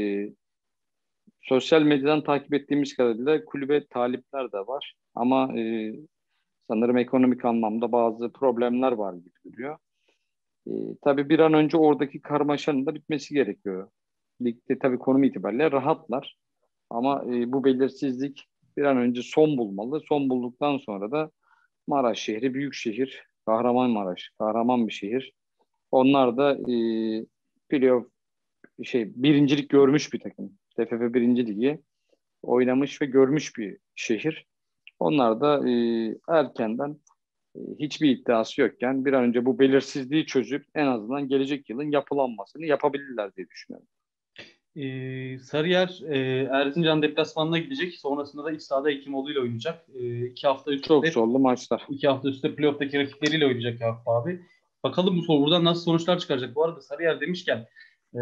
sosyal medyadan takip ettiğimiz kadarıyla kulübe talipler de var. Ama e, sanırım ekonomik anlamda bazı problemler var gibi duruyor. E, tabii bir an önce oradaki karmaşanın da bitmesi gerekiyor. Ligde tabii konum itibariyle rahatlar. Ama e, bu belirsizlik bir an önce son bulmalı. Son bulduktan sonra da Maraş şehri büyük şehir. Kahramanmaraş, kahraman bir şehir. Onlar da e, playoff şey birincilik görmüş bir takım. T F F birinci ligi oynamış ve görmüş bir şehir. Onlar da e, erkenden e, hiçbir iddiası yokken bir an önce bu belirsizliği çözüp en azından gelecek yılın yapılanmasını yapabilirler diye düşünüyorum. Ee, Sarıyer e, Erzincan deplasmanına gidecek. Sonrasında da iç sahada Hekimoğlu ile oynayacak. E, iki hafta Çok üstte zorlu maçlar. iki hafta üstte playoff'taki rakipleriyle oynayacak Yakup abi. Bakalım bu soru buradan nasıl sonuçlar çıkaracak. Bu arada Sarıyer demişken e,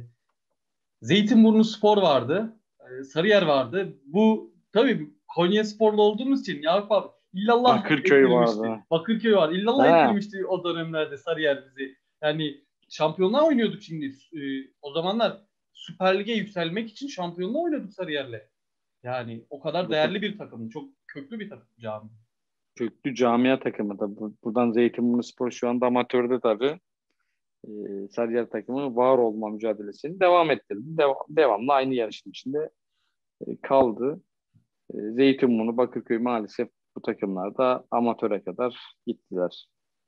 Zeytinburnu Spor vardı. E, Sarıyer vardı. Bu tabii Konyasporlu olduğumuz için Yakup abi illallah Bakırköy ettirmişti. vardı. Bakırköy var. İllallah He, ettirmişti o dönemlerde Sarıyer bizi. Yani şampiyonluğa oynuyorduk şimdi. E, o zamanlar Süper Lig'e yükselmek için şampiyonluğa oynuyorduk Sarıyer'le. Yani o kadar bu ta- değerli bir takım. Çok köklü bir takım cami. köklü camia takımı da. Bu- Buradan Zeytinburnuspor şu anda amatörde tabii. Ee, Sarıyer takımı var olma mücadelesini devam ettirdi. Dev- devamlı aynı yarışın içinde e, kaldı. E, Zeytinburnu, Bakırköy maalesef bu takımlar da amatöre kadar gittiler.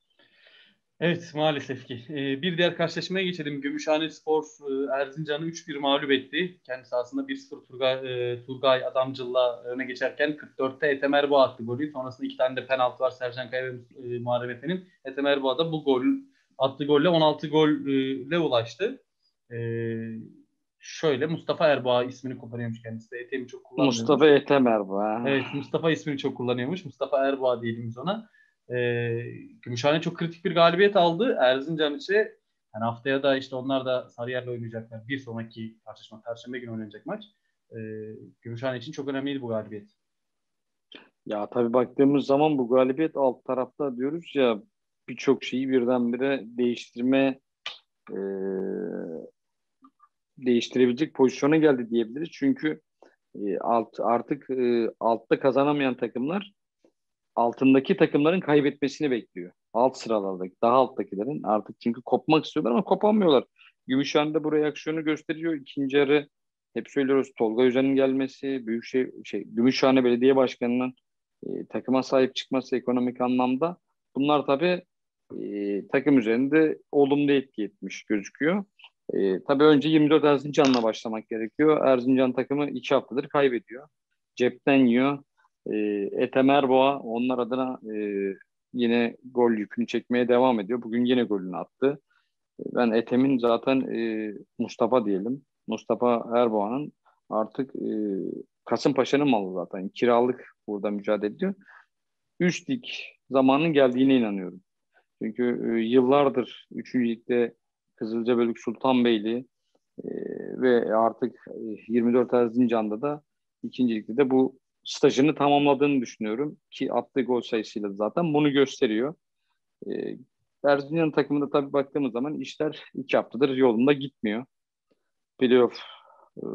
Evet maalesef ki. Ee, bir diğer karşılaşmaya geçelim. Gümüşhanespor e, Erzincan'ı üç bir mağlup etti. Kendi sahasında bir sıfır Turgay, e, Turgay Adamcıl'la öne geçerken kırk dörtte Ethem Erboğa attı golü. Sonrasında iki tane de penaltı var Sercan Kaya ve e, Muharrem Efe'nin. Ethem Erboğa da bu gol attığı golle on altı golle ulaştı. E, şöyle Mustafa Erboğa ismini kullanıyormuş kendisi de. Ethem'i çok Mustafa kullanmıyormuş. Etemer bu. Ha. Evet Mustafa ismini çok kullanıyormuş. Mustafa Erboğa diyelim biz ona. Ee, Gümüşhane çok kritik bir galibiyet aldı. Erzincan ise yani haftaya da işte onlar da Sarıyer'le oynayacaklar. Bir sonraki karşılaşma Perşembe günü oynanacak maç. Ee, Gümüşhane için çok önemliydi bu galibiyet. Ya tabii baktığımız zaman bu galibiyet alt tarafta diyoruz ya, birçok şeyi birdenbire değiştirme e, değiştirebilecek pozisyona geldi diyebiliriz. Çünkü e, alt artık e, altta kazanamayan takımlar altındaki takımların kaybetmesini bekliyor. Alt sıralardaki, daha alttakilerin artık, çünkü kopmak istiyorlar ama kopamıyorlar. Gümüşhane bu reaksiyonu gösteriyor. İkinci yarı hep söylüyoruz, Tolga Özen'in gelmesi, Büyükşehir şey Gümüşhane Belediye Başkanı'nın e, takıma sahip çıkması ekonomik anlamda, bunlar tabii e, takım üzerinde olumlu etki etmiş gözüküyor. E, tabii önce yirmi dört Erzincan'la başlamak gerekiyor. Erzincan takımı iki haftadır kaybediyor. Cepten yiyor. E, Ethem Erboğa onlar adına e, yine gol yükünü çekmeye devam ediyor. Bugün yine golünü attı. Ben Ethem'in zaten e, Mustafa diyelim. Mustafa Erboğa'nın artık e, Kasımpaşa'nın malı zaten. Kiralık burada mücadele ediyor. Üst lig zamanının geldiğine inanıyorum. Çünkü e, yıllardır üçüncü ligde Kızılcabölük Sultanbeyli e, ve artık e, yirmi dört Erzincan'da da ikinci ligde de bu stajını tamamladığını düşünüyorum. Ki attığı gol sayısıyla zaten bunu gösteriyor. E, Erzincan takımında tabii baktığımız zaman işler iki haftadır yolunda gitmiyor. Playoff e,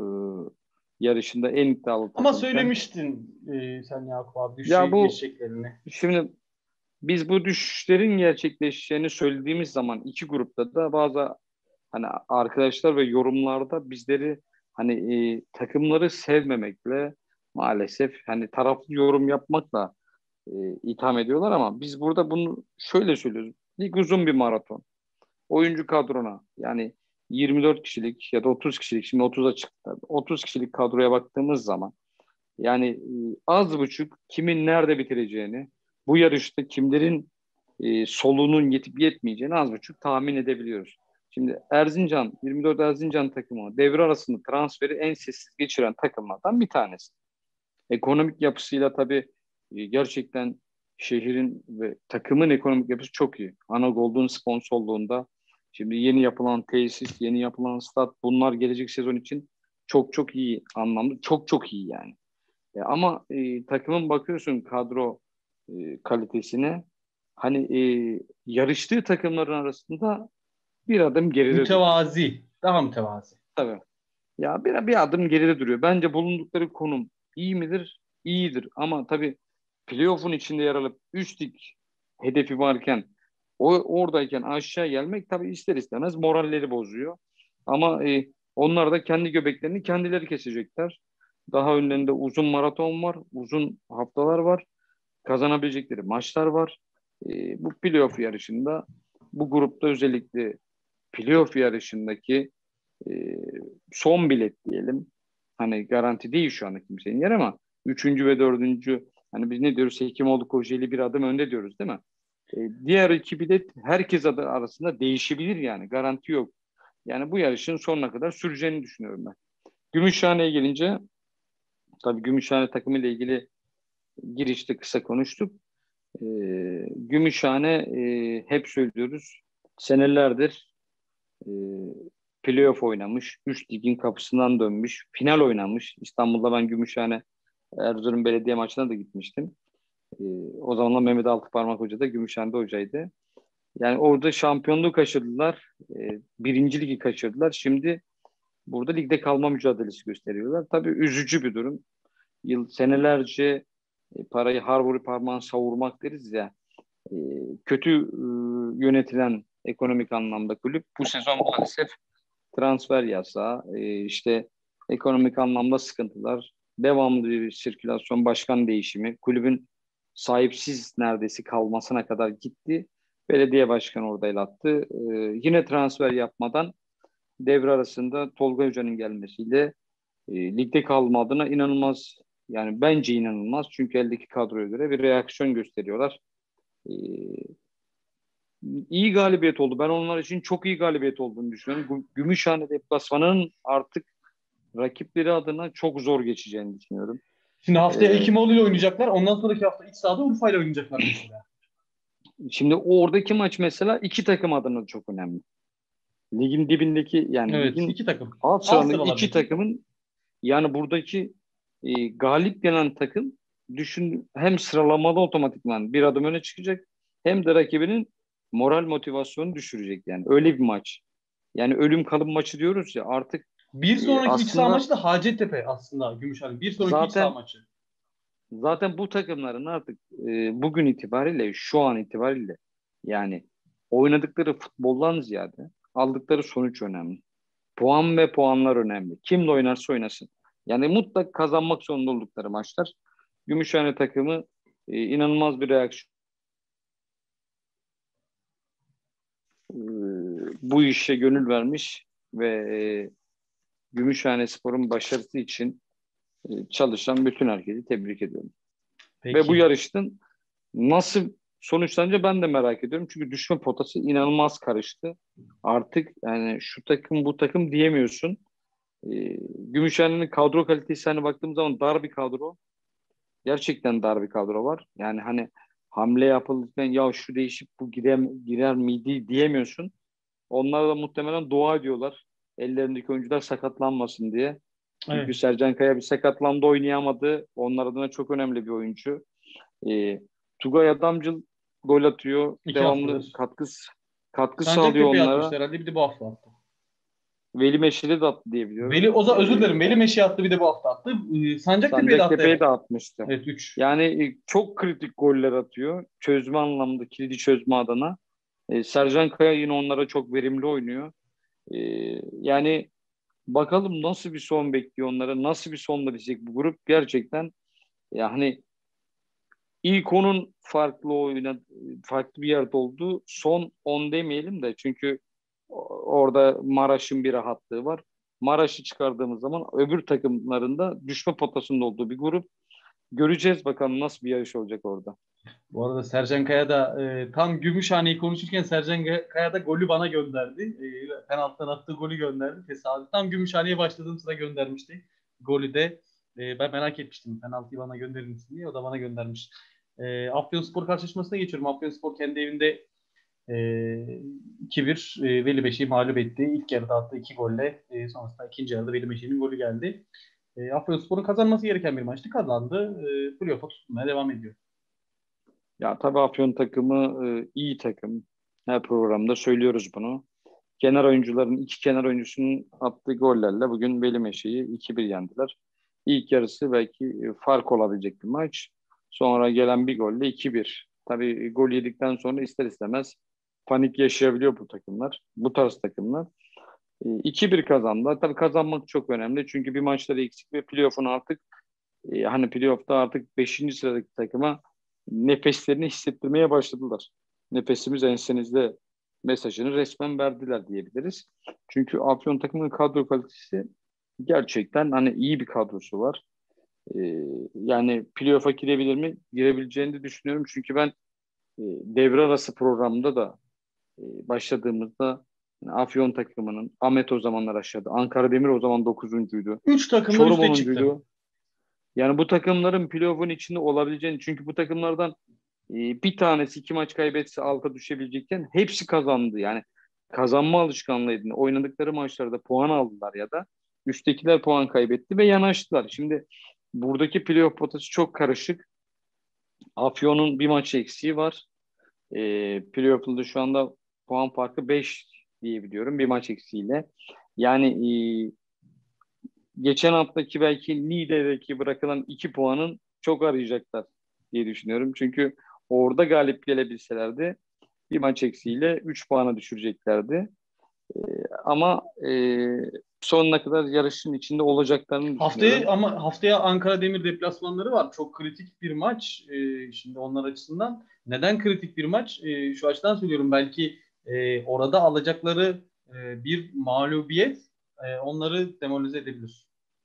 yarışında en iddialı Ama takımken. söylemiştin e, sen Yakup abi düşe Ya bu geçeceklerini. şimdi biz bu düşüşlerin gerçekleşeceğini söylediğimiz zaman iki grupta da bazı hani arkadaşlar ve yorumlarda bizleri hani e, takımları sevmemekle, maalesef hani taraflı yorum yapmakla e, itham ediyorlar ama biz burada bunu şöyle söylüyoruz. Lig uzun bir maraton. Oyuncu kadrona yani yirmi dört kişilik ya da otuz kişilik, şimdi otuza çıktı. otuz kişilik kadroya baktığımız zaman yani e, az buçuk kimin nerede bitireceğini, bu yarışta kimlerin e, soluğunun yetip yetmeyeceğini az buçuk tahmin edebiliyoruz. Şimdi Erzincan, yirmi dört Erzincan takımı devre arasında transferi en sessiz geçiren takımlardan bir tanesi. Ekonomik yapısıyla tabii e, gerçekten şehrin ve takımın ekonomik yapısı çok iyi. Anadolu'nun sponsorluğunda şimdi yeni yapılan tesis, yeni yapılan stat, bunlar gelecek sezon için çok çok iyi anlamda. Çok çok iyi yani. E, ama e, takımın bakıyorsun kadro e, kalitesine, hani e, yarıştığı takımların arasında bir adım geride duruyor. Mütevazi. Daha mütevazi. Tabii. Ya bir, bir adım geride duruyor. Bence bulundukları konum iyi midir? İyidir. Ama tabii playoff'un içinde yer alıp üst lig hedefi varken o oradayken aşağı gelmek tabii ister istemez moralleri bozuyor. Ama e, onlar da kendi göbeklerini kendileri kesecekler. Daha önlerinde uzun maraton var, uzun haftalar var, kazanabilecekleri maçlar var. E, bu playoff yarışında, bu grupta özellikle playoff yarışındaki e, son bilet diyelim. Hani garanti değil şu anda kimsenin yer ama üçüncü ve dördüncü, hani biz ne diyoruz? Hekimoğlu Kocaeli bir adım önde diyoruz değil mi? E, diğer iki bilet herkes adı arasında değişebilir yani. Garanti yok. Yani bu yarışın sonuna kadar süreceğini düşünüyorum ben. Gümüşhane'ye gelince, tabii Gümüşhane takımı ile ilgili girişte kısa konuştuk. E, Gümüşhane e, hep söylüyoruz. Senelerdir e, playoff oynamış. Üç ligin kapısından dönmüş. Final oynamış. İstanbul'da ben Gümüşhane Erzurum Belediye maçına da gitmiştim. E, o zamanlar Mehmet Altıparmak Hoca da Gümüşhane'de hocaydı. Yani orada şampiyonluğu kaçırdılar. E, birinci ligi kaçırdılar. Şimdi burada ligde kalma mücadelesi gösteriyorlar. Tabii üzücü bir durum. Yıl senelerce e, parayı har vurup parmağını savurmak deriz ya. E, kötü e, yönetilen ekonomik anlamda kulüp bu sezon maalesef transfer yasağı, e, işte ekonomik anlamda sıkıntılar, devamlı bir sirkülasyon, başkan değişimi, kulübün sahipsiz neredeyse kalmasına kadar gitti. Belediye başkanı orada el attı. E, yine transfer yapmadan devre arasında Tolga Hoca'nın gelmesiyle e, ligde kalma adına inanılmaz, yani bence inanılmaz, çünkü eldeki kadroya göre bir reaksiyon gösteriyorlar. E, iyi galibiyet oldu. Ben onlar için çok iyi galibiyet olduğunu düşünüyorum. Gümüşhane deplasmanının artık rakipleri adına çok zor geçeceğini düşünüyorum. Şimdi haftaya Ee, Hekimoğlu ile oynayacaklar. Ondan sonraki hafta iç sahada Urfa ile oynayacaklar mesela. Şimdi oradaki maç mesela iki takım adına çok önemli. Ligin dibindeki yani Evet, ligin iki takım. alt Alt sıralarındaki iki sıralardaki. takımın yani buradaki e, galip gelen takım düşün hem sıralamada otomatikman bir adım öne çıkacak hem de rakibinin moral motivasyonu düşürecek yani. Öyle bir maç. Yani ölüm kalım maçı diyoruz ya artık Bir e, sonraki iç saha aslında maçı da Hacettepe aslında Gümüşhane. Bir sonraki iç saha zaten maçı. zaten bu takımların artık e, bugün itibariyle şu an itibariyle yani oynadıkları futboldan ziyade aldıkları sonuç önemli. Puan ve puanlar önemli. Kimle oynarsa oynasın. Yani mutlak kazanmak zorunda oldukları maçlar. Gümüşhane takımı e, inanılmaz bir reaksiyon. E, bu işe gönül vermiş ve e, Gümüşhanespor'un başarısı için e, çalışan bütün herkesi tebrik ediyorum. Ve bu Peki. yarışın nasıl sonuçlanınca ben de merak ediyorum. Çünkü düşme potası inanılmaz karıştı. Artık yani şu takım bu takım diyemiyorsun. E, Gümüşhane'nin kadro kalitesi hani baktığım zaman dar bir kadro. Gerçekten dar bir kadro var. Yani hani hamle yapılırken ya şu değişip bu girer, girer miydi diyemiyorsun. Onlar da muhtemelen dua ediyorlar. Ellerindeki oyuncular sakatlanmasın diye. Çünkü Evet. Sercan Kaya bir sakatlandı oynayamadı. Onlar adına çok önemli bir oyuncu. Ee, Tugay Adamcıl gol atıyor. İki Devamlı haftadır. katkı katkı sağlıyor Sancaktepe'ye atmıştı onlara. herhalde. Bir de bu hafta attı. Veli Meşeli de attı diye Veli, biliyorum. o zaman özür Ee, dilerim. Veli Meşe attı, bir de bu hafta attı. Ee, Sancaktepe'ye de attı, Sancaktepe'ye evet. de atmıştı. Evet, üç. Yani e, çok kritik goller atıyor. Çözme anlamda, kilidi çözme adına. E, Sercan Kaya yine onlara çok verimli oynuyor. E, yani bakalım nasıl bir son bekliyor onlara, nasıl bir sonla bitecek bu grup gerçekten. Yani ilk onun farklı oyuna, farklı bir yerde olduğu son on demeyelim de çünkü orada Maraş'ın bir rahatlığı var. Maraş'ı çıkardığımız zaman öbür takımlarında düşme potasında olduğu bir grup. Göreceğiz bakalım nasıl bir yarış olacak orada. Bu arada Sercan Kaya da e, tam Gümüşhane'yi konuşurken Sercan Kaya da golü bana gönderdi. E, penaltıdan attığı golü gönderdi. Tesadüf. Tam Gümüşhane'ye başladığım sıra göndermişti. Golü de e, ben merak etmiştim. Penaltıyı bana gönderir misin diye. O da bana göndermiş. E, Afyonspor karşılaşmasına geçiyorum. Afyonspor kendi evinde e, iki bir e, Veli Beşik'i mağlup etti. İlk yarıda attığı iki golle. E, sonrasında ikinci yarıda Veli Beşik'in golü geldi. E, Afyonspor'un kazanması gereken bir maçtı. Kazandı. E, playoff'a tutunmaya devam ediyor. Ya tabii Afyon takımı e, iyi takım. Her programda söylüyoruz bunu. Kenar oyuncuların iki kenar oyuncusunun attığı gollerle bugün Velimeşe'yi iki bir yendiler. İlk yarısı belki e, fark olabilecek bir maç. Sonra gelen bir golle iki bir. Tabii e, gol yedikten sonra ister istemez panik yaşayabiliyor bu takımlar. Bu tarz takımlar. E, iki bir kazandılar. Tabii kazanmak çok önemli. Çünkü bir maçları eksik ve playoff'un artık e, hani playoff'ta artık beşinci sıradaki takıma nefeslerini hissettirmeye başladılar. Nefesimiz ensenizde mesajını resmen verdiler diyebiliriz. Çünkü Afyon takımının kadro kalitesi gerçekten hani iyi bir kadrosu var. E, yani playoff'a girebilir mi? Girebileceğini de düşünüyorum. Çünkü ben e, devre arası programda da e, başladığımızda yani Afyon takımının Ahmet o zamanlar aşağıda. Ankara Demir o zaman dokuzuncuydu. Üç takımdan Çorum üste çıktı. onuncuydu. Yani bu takımların playoff'un içinde olabileceğini çünkü bu takımlardan e, bir tanesi iki maç kaybetse alta düşebilecekken hepsi kazandı. Yani kazanma alışkanlığı edindi. Oynadıkları maçlarda puan aldılar ya da üsttekiler puan kaybetti ve yanaştılar. Şimdi buradaki playoff potası çok karışık. Afyon'un bir maç eksiği var. E, playoff'da şu anda puan farkı beş diyebiliyorum bir maç eksiğiyle. Yani e, geçen haftaki belki liderdeki bırakılan iki puanın çok arayacaklar diye düşünüyorum. Çünkü orada galip gelebilselerdi bir maç eksiğiyle üç puana düşüreceklerdi. Ee, ama e, sonuna kadar yarışın içinde olacaklarını Haftaya düşünüyorum. ama haftaya Ankara Demir deplasmanları var. Çok kritik bir maç. Ee, şimdi onlar açısından. Neden kritik bir maç? Ee, şu açıdan söylüyorum. Belki e, orada alacakları e, bir mağlubiyet e, onları demoralize edebilir.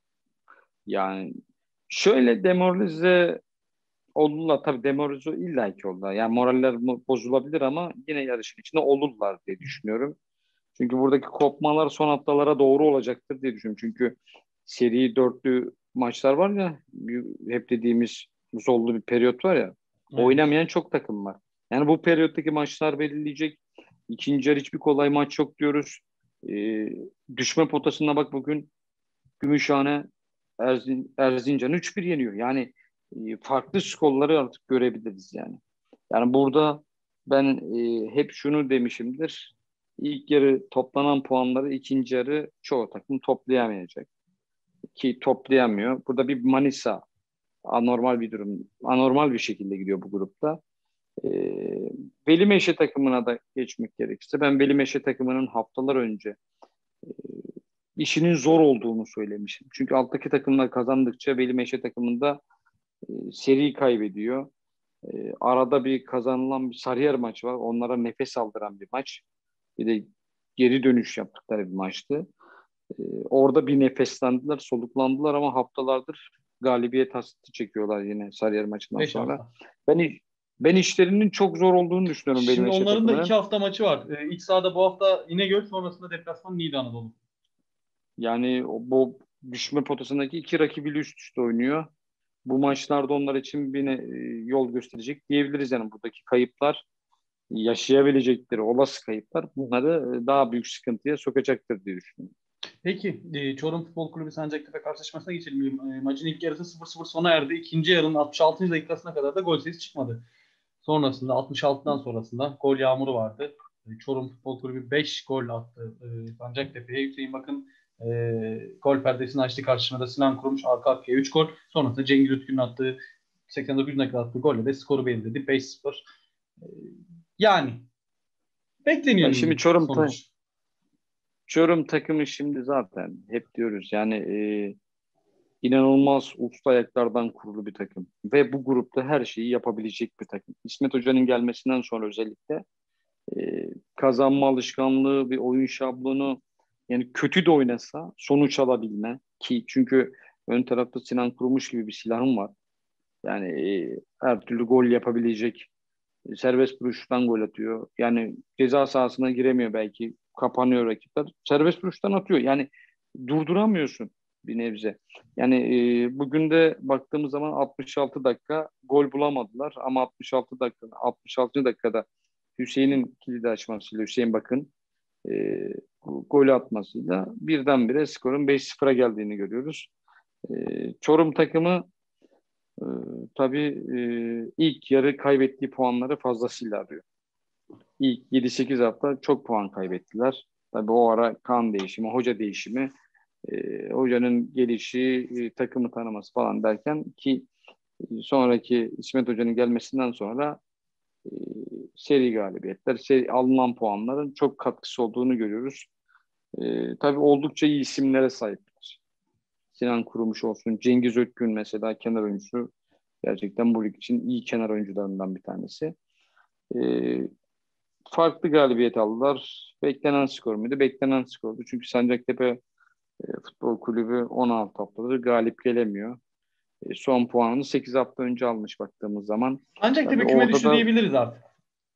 Yani şöyle demoralize olurlar. Tabii demoralize illaki olurlar. Yani moraller mo- bozulabilir ama yine yarışın içinde olurlar diye düşünüyorum. Çünkü buradaki kopmalar son haftalara doğru olacaktır diye düşünüyorum. Çünkü seri dörtlü maçlar var ya hep dediğimiz zorlu bir periyot var ya Evet. oynamayan çok takım var. Yani bu periyottaki maçlar belirleyecek. İkinci yarı hiçbir kolay maç yok diyoruz. E, düşme potasına bak bugün Gümüşhane Erzin, Erzincan'ı üç bir yeniyor. Yani e, farklı skorları artık görebiliriz yani. Yani burada ben e, hep şunu demişimdir. İlk yarı toplanan puanları ikinci yarı çoğu takım toplayamayacak. Ki toplayamıyor. Burada bir Manisa anormal bir durum. Anormal bir şekilde gidiyor bu grupta. E, Veli Meşe takımına da geçmek gerekirse ben Veli Meşe takımının haftalar önce işinin zor olduğunu söylemişim. Çünkü alttaki takımlar kazandıkça Veli Meşe takımında e, seri kaybediyor. E, arada bir kazanılan bir Sarıyer maçı var. Onlara nefes aldıran bir maç. Bir de geri dönüş yaptıkları bir maçtı. E, orada bir nefeslendiler, soluklandılar ama haftalardır galibiyet hasreti çekiyorlar yine Sarıyer maçından beş sonra. hafta. Ben ben işlerinin çok zor olduğunu düşünüyorum Veli Şimdi Meşe onların da iki takımının. hafta maçı var. Ee, iç sahada bu hafta İnegöl, sonrasında deplasman Niğde Anadolu. Yani o- bu düşme potasındaki iki rakibiyle üst üste oynuyor. Bu maçlarda onlar için bir ne- e, yol gösterecek diyebiliriz. Yani buradaki kayıplar yaşayabilecekleri olası kayıplar bunları e, daha büyük sıkıntıya sokacaktır diye düşünüyorum. Peki e, Çorum Futbol Kulübü Sancaktepe karşılaşmasına geçelim. E, maçın ilk yarısı sıfır sıfır sona erdi. İkinci yarının altmış altıncı dakikasına kadar da gol sesi çıkmadı. Sonrasında altmış altıdan sonrasında gol yağmuru vardı. E, Çorum Futbol Kulübü beş gol attı e, Sancaktepe'ye. Hüseyin Bakın e, gol perdesini açtı, karşısında Sinan Kurumuş arka arkaya üç gol. Sonrasında Cengiz Ütkü'nün attığı seksen dokuz dakika attığı golle de skoru belirledi. beş sıfır. E, yani Ya bekleniyor şimdi bir Çorum ta- sonuç. Çorum takımı şimdi zaten hep diyoruz yani e, inanılmaz usta ayaklardan kurulu bir takım ve bu grupta her şeyi yapabilecek bir takım. İsmet Hoca'nın gelmesinden sonra özellikle e, kazanma alışkanlığı, bir oyun şablonu, yani kötü de oynasa sonuç alabilme ki çünkü ön tarafta Sinan Kurumuş gibi bir silahım var. Yani e, her türlü gol yapabilecek, e, serbest vuruştan gol atıyor. Yani ceza sahasına giremiyor belki, kapanıyor rakipler. Serbest vuruştan atıyor. Yani durduramıyorsun bir nebze. Yani e, bugün de baktığımız zaman altmış altı dakika gol bulamadılar ama altmış altı dakika altmış altıncı dakikada Hüseyin'in kilidi açmasıyla Hüseyin Bakın e, golü atmasıyla birdenbire skorun beş sıfıra geldiğini görüyoruz. E, Çorum takımı e, tabii e, ilk yarı kaybettiği puanları fazlasıyla arıyor. İlk yedi sekiz hafta çok puan kaybettiler. Tabii o ara kan değişimi, hoca değişimi, e, hocanın gelişi, e, takımı tanıması falan derken ki e, sonraki İsmet Hoca'nın gelmesinden sonra e, seri galibiyetler, seri, alınan puanların çok katkısı olduğunu görüyoruz. E, tabii oldukça iyi isimlere sahipler. Sinan Kurumuş olsun, Cengiz Ötkün mesela kenar oyuncusu. Gerçekten bu lig için iyi kenar oyuncularından bir tanesi. E, Farklı galibiyet aldılar. Beklenen skor muydu? Beklenen skordu. Çünkü Sancaktepe e, Futbol Kulübü on altı haftadır galip gelemiyor. E, son puanını sekiz hafta önce almış baktığımız zaman. Tabii Sancaktepe küme orada düştü da diyebiliriz artık.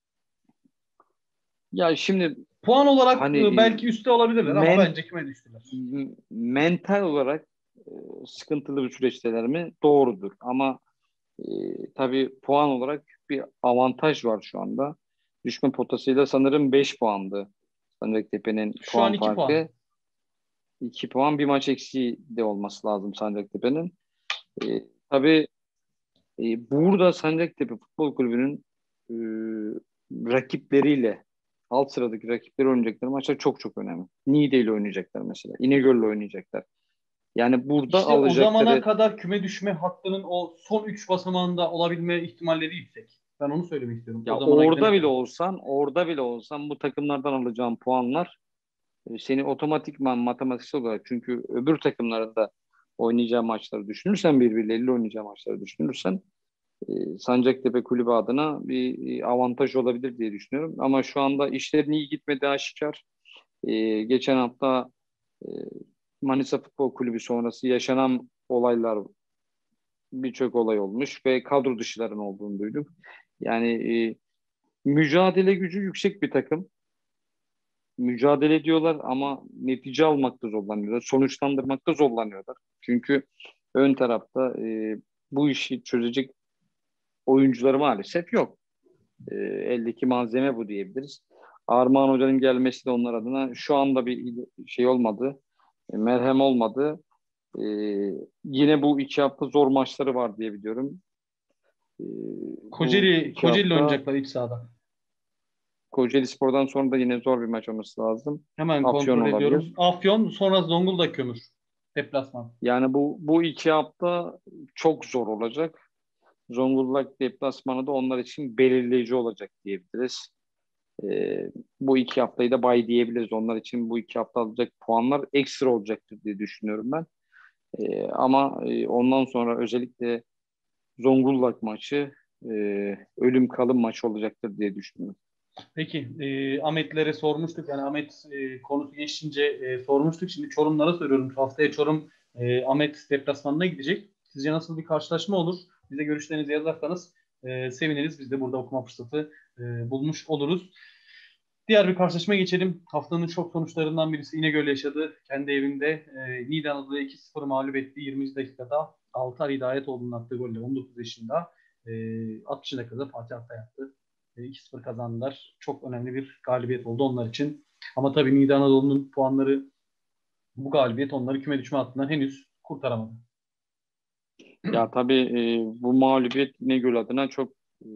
ya şimdi Puan olarak hani e, e, belki üstte olabilirler ama men, bence küme düştüler. m- mental olarak e, sıkıntılı bir süreçteler mi? Doğrudur. Ama e, tabii puan olarak bir avantaj var şu anda. Düşme potasıyla sanırım beş puandı. Sancaktepe'nin Şu an puan iki puan. farkı. iki puan, bir maç eksiği de olması lazım Sancaktepe'nin. E, tabii e, burada Sancaktepe Futbol Kulübü'nün e, rakipleriyle alt sıradaki rakipleri oynayacakları maçlar çok çok önemli. Niğde ile oynayacaklar mesela. İnegöl'le oynayacaklar. Yani burada İşte o zamana alacakları kadar küme düşme hattının o son üç basamağında olabilme ihtimalleri yüksek. Ben onu söylemek istiyorum. O ya zamana gidene orada bile kadar. olsan, orada bile olsan bu takımlardan alacağın puanlar e, seni otomatikman matematiksel olarak çünkü öbür takımlarda oynayacağı maçları düşünürsen birbirleriyle oynayacağı maçları düşünürsen e, Sancaktepe Kulübü adına bir e, avantaj olabilir diye düşünüyorum. Ama şu anda işlerin iyi gitmediği aşikar. E, geçen hafta e, Manisa Futbol Kulübü sonrası yaşanan olaylar birçok olay olmuş ve kadro dışıların olduğunu duyduk. Yani e, mücadele gücü yüksek bir takım. Mücadele ediyorlar ama netice almakta zorlanıyorlar. Sonuçlandırmakta zorlanıyorlar. Çünkü ön tarafta e, bu işi çözecek oyuncuları maalesef yok. E, eldeki malzeme bu diyebiliriz. Armağan Hoca'nın gelmesi de onlar adına şu anda bir şey olmadı. E, merhem olmadı. E, yine bu iki hafta zor maçları var diye biliyorum. E, bu Kocaeli, iki Kocaeli hafta oynayacaklar iç sahada. Kocaelispor'dan sonra da yine zor bir maç olması lazım. Hemen Afyon kontrol ediyorum. olabilir. Afyon, sonra Zonguldak Kömür. Deplasman. Yani bu bu iki hafta çok zor olacak. Zonguldak deplasmanı da onlar için belirleyici olacak diyebiliriz. Ee, bu iki haftayı da bay diyebiliriz. Onlar için bu iki hafta alacak puanlar ekstra olacaktır diye düşünüyorum ben. Ee, ama e, ondan sonra özellikle Zonguldak maçı e, ölüm kalım maçı olacaktır diye düşünüyorum. Peki, e, Ahmetlere sormuştuk. Yani Ahmet e, konusu geçince e, sormuştuk. Şimdi Çorumlara soruyorum. Haftaya Çorum e, Ahmet deplasmanına gidecek. Sizce nasıl bir karşılaşma olur? Bize görüşlerinizi yazarsanız e, seviniriz. Biz de burada okuma fırsatı e, bulmuş oluruz. Diğer bir karşılaşma geçelim. Haftanın şok sonuçlarından birisi İnegöl yaşadı. Kendi evinde e, Niğde Anadolu'ya iki sıfır mağlup etti. yirminci dakikada Altar Hidayetoğlu'nun attığı golle on dokuz yaşında. E, altmış dakikada Fatih Altay attı. E, iki sıfır kazandılar. Çok önemli bir galibiyet oldu onlar için. Ama tabii Niğde Anadolu'nun puanları, bu galibiyet onları küme düşme hattından henüz kurtaramadı. Ya tabii e, bu mağlubiyet İnegöl adına çok e,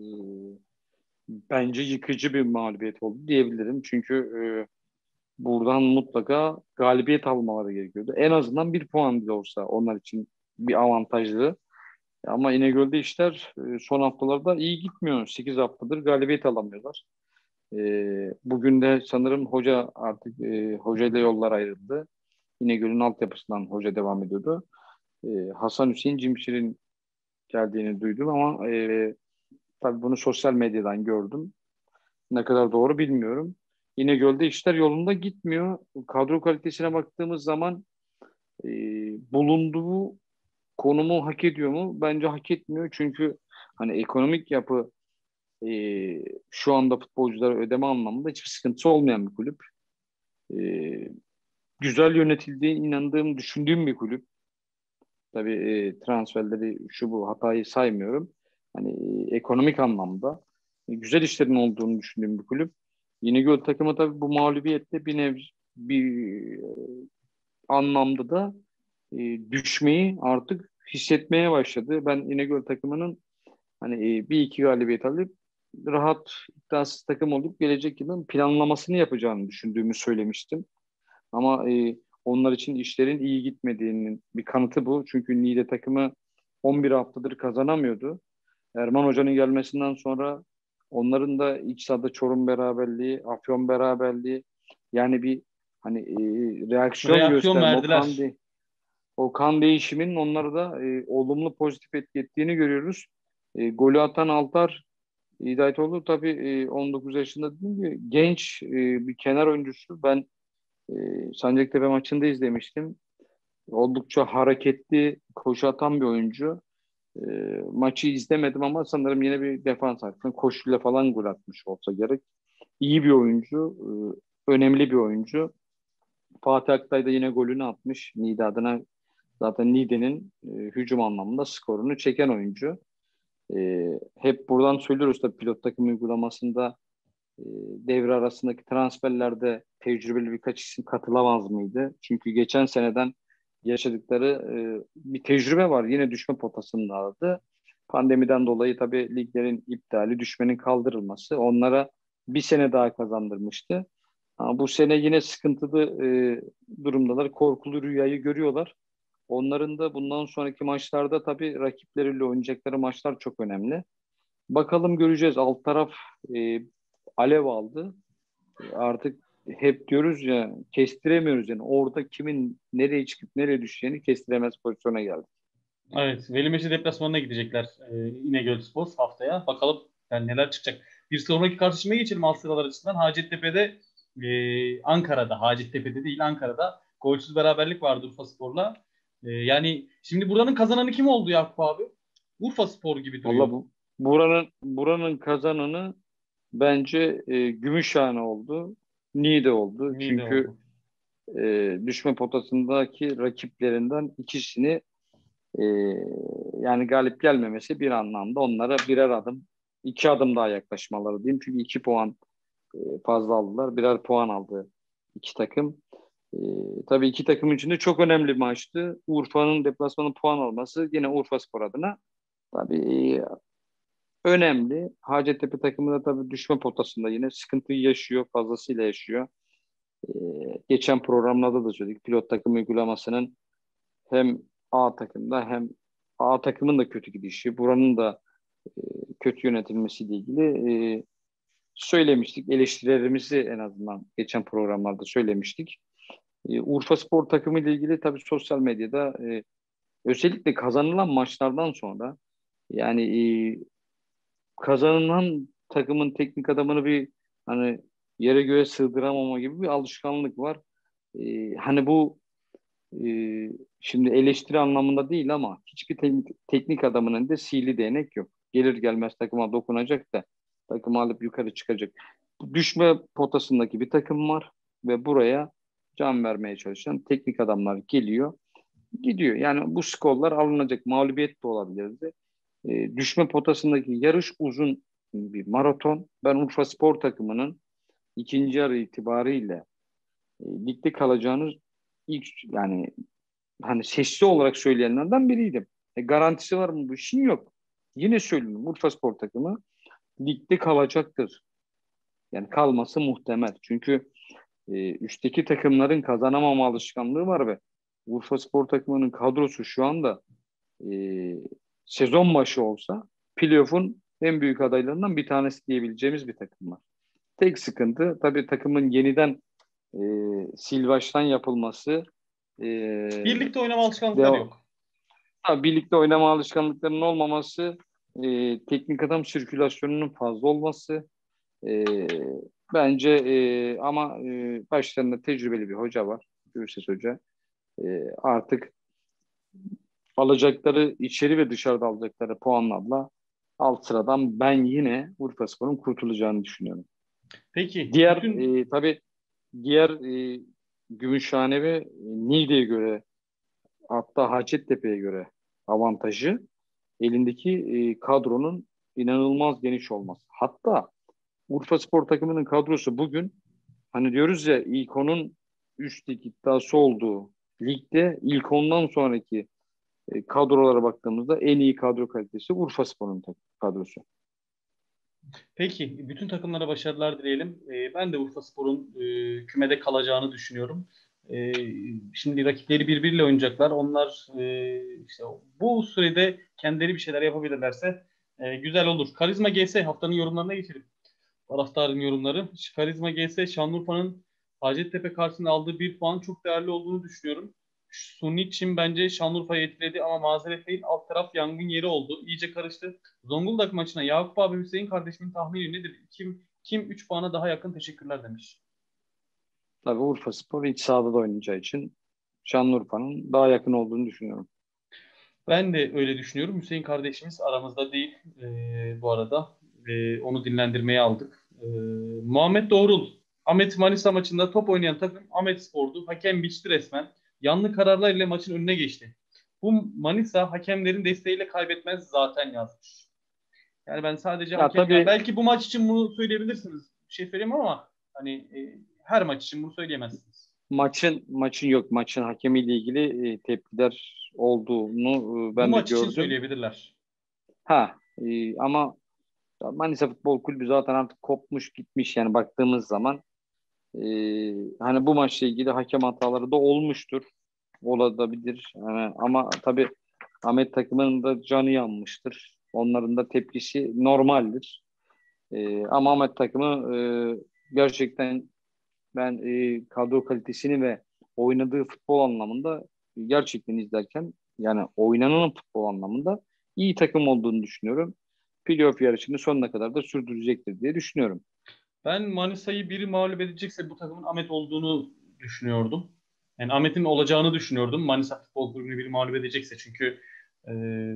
bence yıkıcı bir mağlubiyet oldu diyebilirim. Çünkü e, buradan mutlaka galibiyet almaları gerekiyordu. En azından bir puan bile olsa onlar için bir avantajlı. Ama İnegöl'de işler e, son haftalarda iyi gitmiyor. sekiz haftadır galibiyet alamıyorlar. E, bugün de sanırım hoca artık e, hocayla yollar ayrıldı. İnegöl'ün altyapısından hoca devam ediyordu. E, Hasan Hüseyin Cimşir'in geldiğini duydum ama e, tabii bunu sosyal medyadan gördüm. Ne kadar doğru bilmiyorum. İnegöl'de işler yolunda gitmiyor. Kadro kalitesine baktığımız zaman e, bulunduğu konumu hak ediyor mu? Bence hak etmiyor. Çünkü hani ekonomik yapı e, şu anda futbolculara ödeme anlamında hiçbir sıkıntısı olmayan bir kulüp. E, güzel yönetildiği inandığım, düşündüğüm bir kulüp. Tabii e, transferleri şu bu hatayı saymıyorum. Hani e, ekonomik anlamda e, güzel işlerin olduğunu düşündüğüm bir kulüp. İnegöl takımı tabii bu mağlubiyetle bir nev bir e, anlamda da e, düşmeyi artık hissetmeye başladı. Ben İnegöl takımının hani e, bir iki galibiyet alıp rahat iddiasız takım olup gelecek yılın planlamasını yapacağını düşündüğümü söylemiştim. Ama e, onlar için işlerin iyi gitmediğinin bir kanıtı bu. Çünkü Niğde takımı on bir haftadır kazanamıyordu. Erman Hoca'nın gelmesinden sonra onların da iç sahada Çorum beraberliği, Afyon beraberliği yani bir hani e, reaksiyon Reaksiyon gösterme, o kan, verdiler. de, o kan değişiminin onları da e, olumlu pozitif etki ettiğini görüyoruz. E, golü atan Altar Hidayetoğlu tabii e, on dokuz yaşında değil mi? Genç e, bir kenar oyuncusu. Ben e, Sancaktepe maçında izlemiştim. Oldukça hareketli, koşu atan bir oyuncu. E, maçı izlemedim ama sanırım yine bir defans hakkında koşuyla falan gol atmış olsa gerek. İyi bir oyuncu, e, önemli bir oyuncu. Fatih Aktay da yine golünü atmış. Niğde adına zaten Niğde'nin e, hücum anlamında skorunu çeken oyuncu. E, hep buradan söylüyoruz da pilot takım uygulamasında e, devre arasındaki transferlerde tecrübeli birkaç isim katılamaz mıydı? Çünkü geçen seneden yaşadıkları e, bir tecrübe var. Yine düşme potasındalardı. Pandemiden dolayı tabii liglerin iptali, düşmenin kaldırılması onlara bir sene daha kazandırmıştı. Ama bu sene yine sıkıntılı e, durumdalar. Korkulu rüyayı görüyorlar. Onların da bundan sonraki maçlarda tabii rakipleriyle oynayacakları maçlar çok önemli. Bakalım göreceğiz. Alt taraf e, alev aldı. E, artık hep diyoruz ya kestiremiyoruz yani. Orada kimin nereye çıkıp nereye düşeceğini kestiremez pozisyona geldi. Evet, Velimeşe deplasmanına gidecekler e, İnegölspor haftaya. Bakalım yani neler çıkacak. Bir sonraki karşılaşmaya geçelim alt sıralar açısından. Hacettepe'de e, Ankara'da, Hacettepe'de değil Ankara'da golsüz beraberlik vardı Urfaspor'la. E, yani şimdi buranın kazananı kim oldu Yakup abi? Urfaspor gibi Valla duruyor. bu buranın buranın kazananı bence e, Gümüşhane oldu. Niğde oldu. Niğde Çünkü oldu. e, düşme potasındaki rakiplerinden ikisini e, yani galip gelmemesi bir anlamda onlara birer adım iki adım daha yaklaşmaları diyeyim. Çünkü iki puan e, fazla aldılar. Birer puan aldı iki takım. E, tabii iki takım için de çok önemli bir maçtı. Urfa'nın deplasmanı puan alması yine Urfaspor adına tabii e, önemli. Hacettepe takımı da tabii düşme potasında yine sıkıntıyı yaşıyor, fazlasıyla yaşıyor. E, geçen programlarda da söyledik. Pilot takım uygulamasının hem A takımda hem A takımın da kötü gidişi, buranın da e, kötü yönetilmesiyle ilgili e, söylemiştik. Eleştirilerimizi en azından geçen programlarda söylemiştik. E, Urfaspor takımı ile ilgili tabii sosyal medyada e, özellikle kazanılan maçlardan sonra yani e, kazanılan takımın teknik adamını bir hani yere göğe sığdıramama gibi bir alışkanlık var. E, hani bu e, şimdi eleştiri anlamında değil ama hiçbir teknik, teknik adamının da sihirli değnek yok. Gelir gelmez takıma dokunacak da takımı alıp yukarı çıkacak. Düşme potasındaki bir takım var ve buraya can vermeye çalışan teknik adamlar geliyor, gidiyor. Yani bu skorlar alınacak mağlubiyet de olabilirdi. E, düşme potasındaki yarış uzun bir maraton. Ben Urfaspor takımının ikinci yarı itibariyle e, ligde kalacağını ilk yani hani sesli olarak söyleyenlerden biriydim. E, garantisi var mı bu işin? Yok. Yine söylüyorum. Urfaspor takımı ligde kalacaktır. Yani kalması muhtemel. Çünkü e, üstteki takımların kazanamama alışkanlığı var ve Urfaspor takımının kadrosu şu anda e, sezon başı olsa playoff'un en büyük adaylarından bir tanesi diyebileceğimiz bir takım var. Tek sıkıntı tabii takımın yeniden e, sil baştan yapılması e, Birlikte oynama alışkanlıkları devam, yok. ha, birlikte oynama alışkanlıklarının olmaması, e, teknik adam sirkülasyonunun fazla olması e, bence e, ama e, başlarında tecrübeli bir hoca var. Gürses Hoca. E, artık alacakları içeri ve dışarıda alacakları puanlarla alt sıradan ben yine Urfaspor'un kurtulacağını düşünüyorum. Peki Diğer bütün e, tabii diğer e, Gümüşhane ve Niğde'ye göre hatta Hacettepe'ye göre avantajı elindeki e, kadronun inanılmaz geniş olması. Hatta Urfaspor takımının kadrosu bugün hani diyoruz ya ilk onun üst lig iddiası olduğu ligde ilk ondan sonraki e, kadrolara baktığımızda en iyi kadro kalitesi Urfaspor'un kadrosu. peki bütün takımlara başarılar dileyelim. Ee, ben de Urfaspor'un e, kümede kalacağını düşünüyorum. Ee, şimdi rakipleri birbiriyle oynayacaklar. Onlar e, işte bu sürede kendileri bir şeyler yapabilirlerse e, güzel olur. Karizma G S haftanın yorumlarına geçelim. Taraftarın yorumları. Karizma G S Şanlıurfa'nın Hacettepe karşısında aldığı bir puan çok değerli olduğunu düşünüyorum. Sunniçin bence Şanlıurfa'yı etkiledi ama mazeret değil, alt taraf yangın yeri oldu. İyice karıştı. Zonguldak maçına Yakup abi Hüseyin kardeşimin tahmini nedir? Kim kim üç puana daha yakın, teşekkürler demiş. Tabii Urfaspor iç sahada da oynayacağı için Şanlıurfa'nın daha yakın olduğunu düşünüyorum. Ben de öyle düşünüyorum. Hüseyin kardeşimiz aramızda değil ee, bu arada. Ee, onu dinlendirmeye aldık. Ee, Muhammed Doğrul. Ahmet Manisa maçında top oynayan takım Ahmet Spor'du. Hakem biçti resmen. Yanlı kararlar ile maçın önüne geçti. Bu Manisa hakemlerin desteğiyle kaybetmez zaten yazmış. Yani ben sadece Ya hakem ya tabii belki bu maç için bunu söyleyebilirsiniz. Bir şey söyleyeyim ama hani e, her maç için bunu söyleyemezsiniz. maçın maçın yok maçın hakemiyle ilgili e, tepkiler olduğunu e, Bu ben de maç için gördüm. söyleyebilirler. Ha e, ama Manisa Futbol Kulübü zaten artık kopmuş gitmiş yani baktığımız zaman e, hani bu maçla ilgili hakem hataları da olmuştur. Olabilir. Yani ama tabii Ahmet takımının da canı yanmıştır. Onların da tepkisi normaldir. E, ama Ahmet takımı e, gerçekten ben e, kadro kalitesini ve oynadığı futbol anlamında gerçekten izlerken yani oynanan futbol anlamında iyi takım olduğunu düşünüyorum. Playoff yarışını sonuna kadar da sürdürecektir diye düşünüyorum. Ben Manisa'yı biri mağlup edecekse bu takımın Ahmet olduğunu düşünüyordum. Yani Ahmet'in olacağını düşünüyordum. Manisa Futbol Kulübü'nü biri mağlup edecekse. Çünkü e,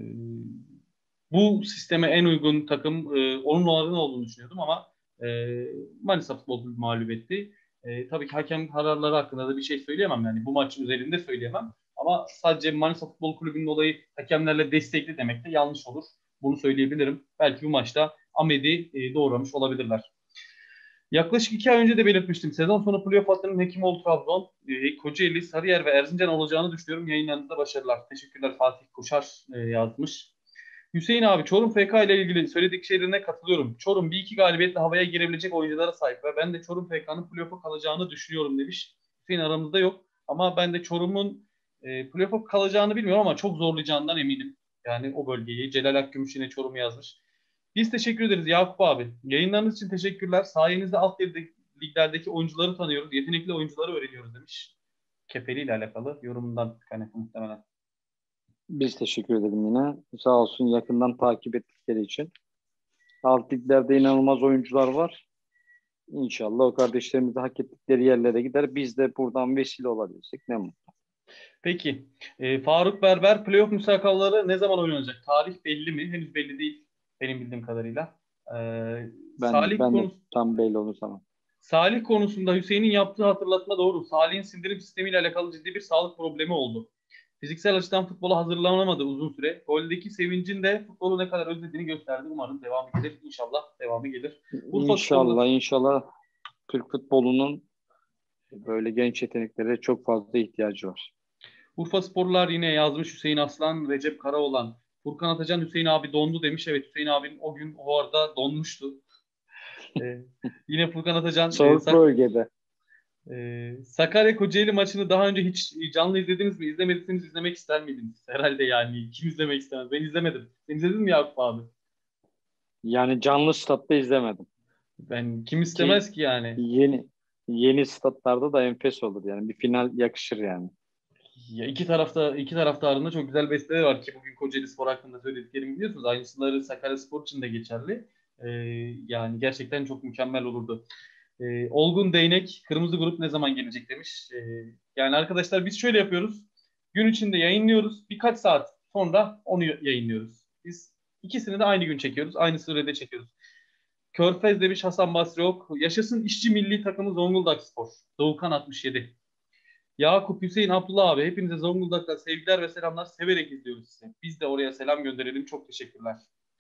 bu sisteme en uygun takım e, onun onların olduğunu düşünüyordum ama e, Manisa Futbol Kulübü mağlup etti. E, tabii ki hakem kararları hakkında da bir şey söyleyemem. Yani bu maç üzerinde söyleyemem. Ama sadece Manisa Futbol Kulübü'nün olayı hakemlerle destekli demek de yanlış olur. Bunu söyleyebilirim. Belki bu maçta Ahmet'i e, doğramış olabilirler. Yaklaşık iki ay önce de belirtmiştim. Sezon sonu playoff hattının Hekimoğlu Trabzon, e, Kocaeli, Sarıyer ve Erzincan olacağını düşünüyorum. Yayınlarınızda başarılar. Teşekkürler, Fatih Koşar e, yazmış. Hüseyin abi, Çorum F K ile ilgili söyledik şeylerine katılıyorum. Çorum bir iki galibiyetle havaya girebilecek oyunculara sahip ve ben de Çorum F K'nın playoff'a kalacağını düşünüyorum demiş. Hüseyin aramızda yok ama ben de Çorum'un e, playoff'a kalacağını bilmiyorum ama çok zorlayacağından eminim. Yani o bölgeyi. Celal Akgümüş yine Çorum'u yazmış. Biz teşekkür ederiz Yakup abi. Yayınlarınız için teşekkürler. Sayenizde alt liglerdeki oyuncuları tanıyoruz. Yetenekli oyuncuları öğreniyoruz demiş. Kefeli ile alakalı yorumundan kaynaklı muhtemelen. Biz teşekkür edelim yine. Sağ olsun yakından takip ettikleri için. Alt liglerde inanılmaz oyuncular var. İnşallah o kardeşlerimiz de hak ettikleri yerlere gider. Biz de buradan vesile olabilirsek ne mutlu. Peki. E, Faruk Berber playoff müsabakaları ne zaman oynanacak? Tarih belli mi? Henüz belli değil. Benim bildiğim kadarıyla. E, Ben Salih ben de konusu, tam belli olur sana. Salih konusunda Hüseyin'in yaptığı hatırlatma doğru. Salih'in sindirim sistemiyle alakalı ciddi bir sağlık problemi oldu. Fiziksel açıdan futbola hazırlanamadı uzun süre. Goldeki sevincin de futbolu ne kadar özlediğini gösterdi. Umarım devamı gelir. İnşallah devamı gelir. Urfa Spor'da İnşallah inşallah Türk futbolunun böyle genç yeteneklere çok fazla ihtiyacı var. Urfa Sporlar yine yazmış Hüseyin Aslan, Recep Karaoğlan. Furkan Atacan Hüseyin abi dondu demiş. Evet, Hüseyin abinin o gün o arada donmuştu. Ee, yine Furkan Atacan e, Soğuk Sak bölgede. e, Sakarya Kocaeli maçını daha önce hiç canlı izlediniz mi? İzlemediyseniz izlemek ister miydiniz? Herhalde yani. Kim izlemek istemez? Ben izlemedim. Sen izledin mi Yakup abi? Yani canlı statta izlemedim. Ben kim Ki istemez ki yani? yeni yeni statlarda da enfes olur yani. Bir final yakışır yani. Ya iki tarafta iki taraftarında çok güzel besteleri var ki bugün Kocaeli Spor hakkında söylediklerimi biliyorsunuz. Aynıları Sakaryaspor için de geçerli. Ee, yani gerçekten çok mükemmel olurdu. Ee, Olgun Değnek Kırmızı Grup ne zaman gelecek demiş. Ee, yani arkadaşlar biz şöyle yapıyoruz. Gün içinde yayınlıyoruz. Birkaç saat sonra onu yayınlıyoruz. Biz ikisini de aynı gün çekiyoruz. Aynı sürede çekiyoruz. Körfez demiş Hasan Basri Ok. Yaşasın işçi milli takımı Zonguldak Spor. Doğukan altmış yedi. Yakup, Hüseyin, Abdullah abi hepinize Zonguldak'tan sevgiler ve selamlar. Severek izliyoruz sizi. Biz de oraya selam gönderelim. Çok teşekkürler.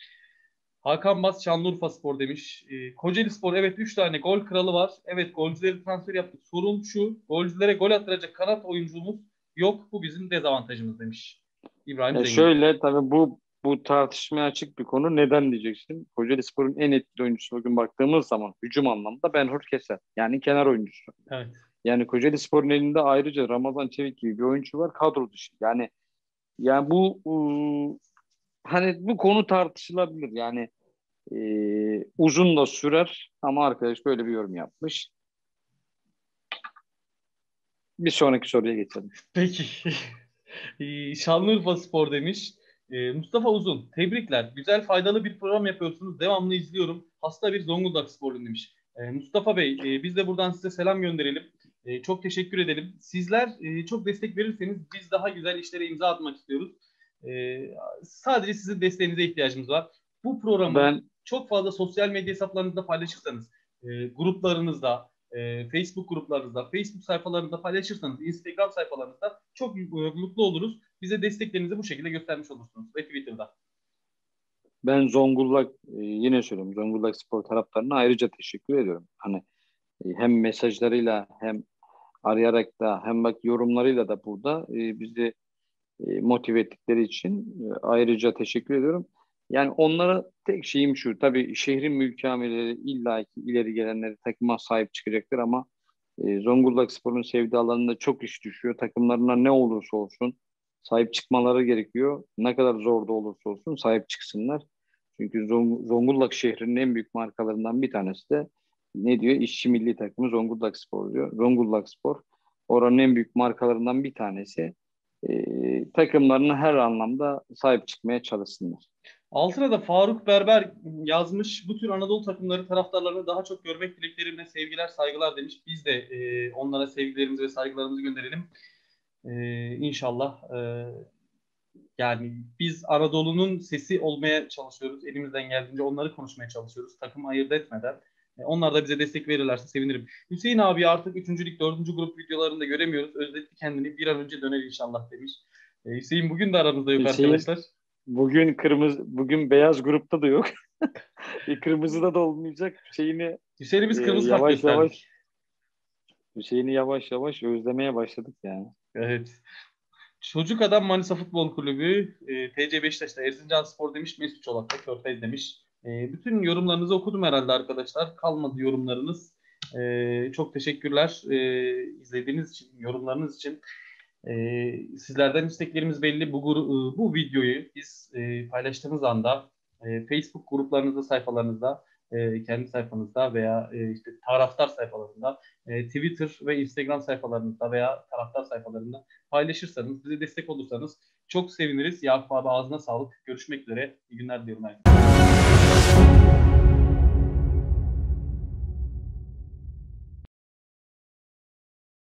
Hakan Bas Şanlıurfa Spor demiş. E, Kocaeli Spor evet üç tane gol kralı var. Evet golcüleri transfer yaptık. Sorun şu golcülere gol attıracak kanat oyuncumuz yok. Bu bizim dezavantajımız demiş. İbrahim Ya Zengin. şöyle tabii bu bu tartışmaya açık bir konu. Neden diyeceksin? Kocaelispor'un en etkili oyuncusu bugün baktığımız zaman hücum anlamda Benhur Keser. Yani kenar oyuncusu. Evet. Yani Kocaelispor'un elinde ayrıca Ramazan Çevik gibi bir oyuncu var. Kadro dışı. Yani yani bu ıı, hani bu konu tartışılabilir. Yani e, uzun da sürer ama arkadaş böyle bir yorum yapmış. Bir sonraki soruya geçelim. Peki. Ee, Şanlıurfa Spor demiş. Ee, Mustafa Uzun. Tebrikler. Güzel faydalı bir program yapıyorsunuz. Devamlı izliyorum. Hasta bir Zonguldak Sporlu demiş. Ee, Mustafa Bey e, biz de buradan size selam gönderelim. E, çok teşekkür edelim. Sizler e, çok destek verirseniz biz daha güzel işlere imza atmak istiyoruz. E, sadece sizin desteğinize ihtiyacımız var. Bu programı Ben çok fazla sosyal medya hesaplarınızda paylaşırsanız, e, gruplarınızda, e, Facebook gruplarınızda, Facebook sayfalarınızda paylaşırsanız, Instagram sayfalarınızda çok mutlu oluruz. Bize desteklerinizi bu şekilde göstermiş olursunuz ve Twitter'da. ben Zonguldak e, yine söylüyorum Zonguldak Spor taraftarına ayrıca teşekkür ediyorum. Hani e, hem mesajlarıyla hem arayarak da hem bak yorumlarıyla da burada e, bizi e, motive ettikleri için e, ayrıca teşekkür ediyorum. Yani onlara tek şeyim şu. Tabii şehrin mülki amirleri illaki ileri gelenleri takıma sahip çıkacaktır ama e, Zonguldak Spor'un sevdalarında çok iş düşüyor. Takımlarına ne olursa olsun sahip çıkmaları gerekiyor. Ne kadar zor da olursa olsun sahip çıksınlar. Çünkü Zong- Zonguldak şehrinin en büyük markalarından bir tanesi de ne diyor? İşçi milli takımı Zonguldak Spor diyor. Zonguldak Spor oranın en büyük markalarından bir tanesi. E, takımlarına her anlamda sahip çıkmaya çalışsınlar. Altına da Faruk Berber yazmış. Bu tür Anadolu takımları taraftarlarını daha çok görmek dileklerimle sevgiler, saygılar demiş. Biz de e, onlara sevgilerimizi ve saygılarımızı gönderelim. E, İnşallah. E, yani biz Anadolu'nun sesi olmaya çalışıyoruz. Elimizden geldiğince onları konuşmaya çalışıyoruz. Takım ayırt etmeden. E, onlar da bize destek verirlerse sevinirim. Hüseyin abi artık üçüncü lig, dördüncü grup videolarında göremiyoruz. Özletti kendini. Bir an önce döner inşallah demiş. E, Hüseyin bugün de aramızda yok Hüseyin arkadaşlar. bugün kırmızı, bugün beyaz grupta da yok. E, kırmızıda da olmayacak şeyini Hüseyin'e biz e, kırmızı kart yavaş gösterdik. yavaş şeyini yavaş yavaş özlemeye başladık yani. Evet. Çocuk Adam Manisa Futbol Kulübü, e, T C Beşiktaş'ta Erzincanspor demiş, Mesut Çolak'ta Körfez demiş. E, bütün yorumlarınızı okudum herhalde arkadaşlar. Kalmadı yorumlarınız. E, çok teşekkürler e, izlediğiniz için, yorumlarınız için. E, Sizlerden isteklerimiz belli. Bu, gru- e, bu videoyu biz e, paylaştığımız anda e, Facebook gruplarınızda, sayfalarınızda, e, kendi sayfanızda veya e, işte taraftar sayfalarında, e, Twitter ve Instagram sayfalarınızda veya taraftar sayfalarında paylaşırsanız, bize destek olursanız çok seviniriz. Yakup abi ağzına sağlık. Görüşmek üzere. İyi günler diliyorum herkese.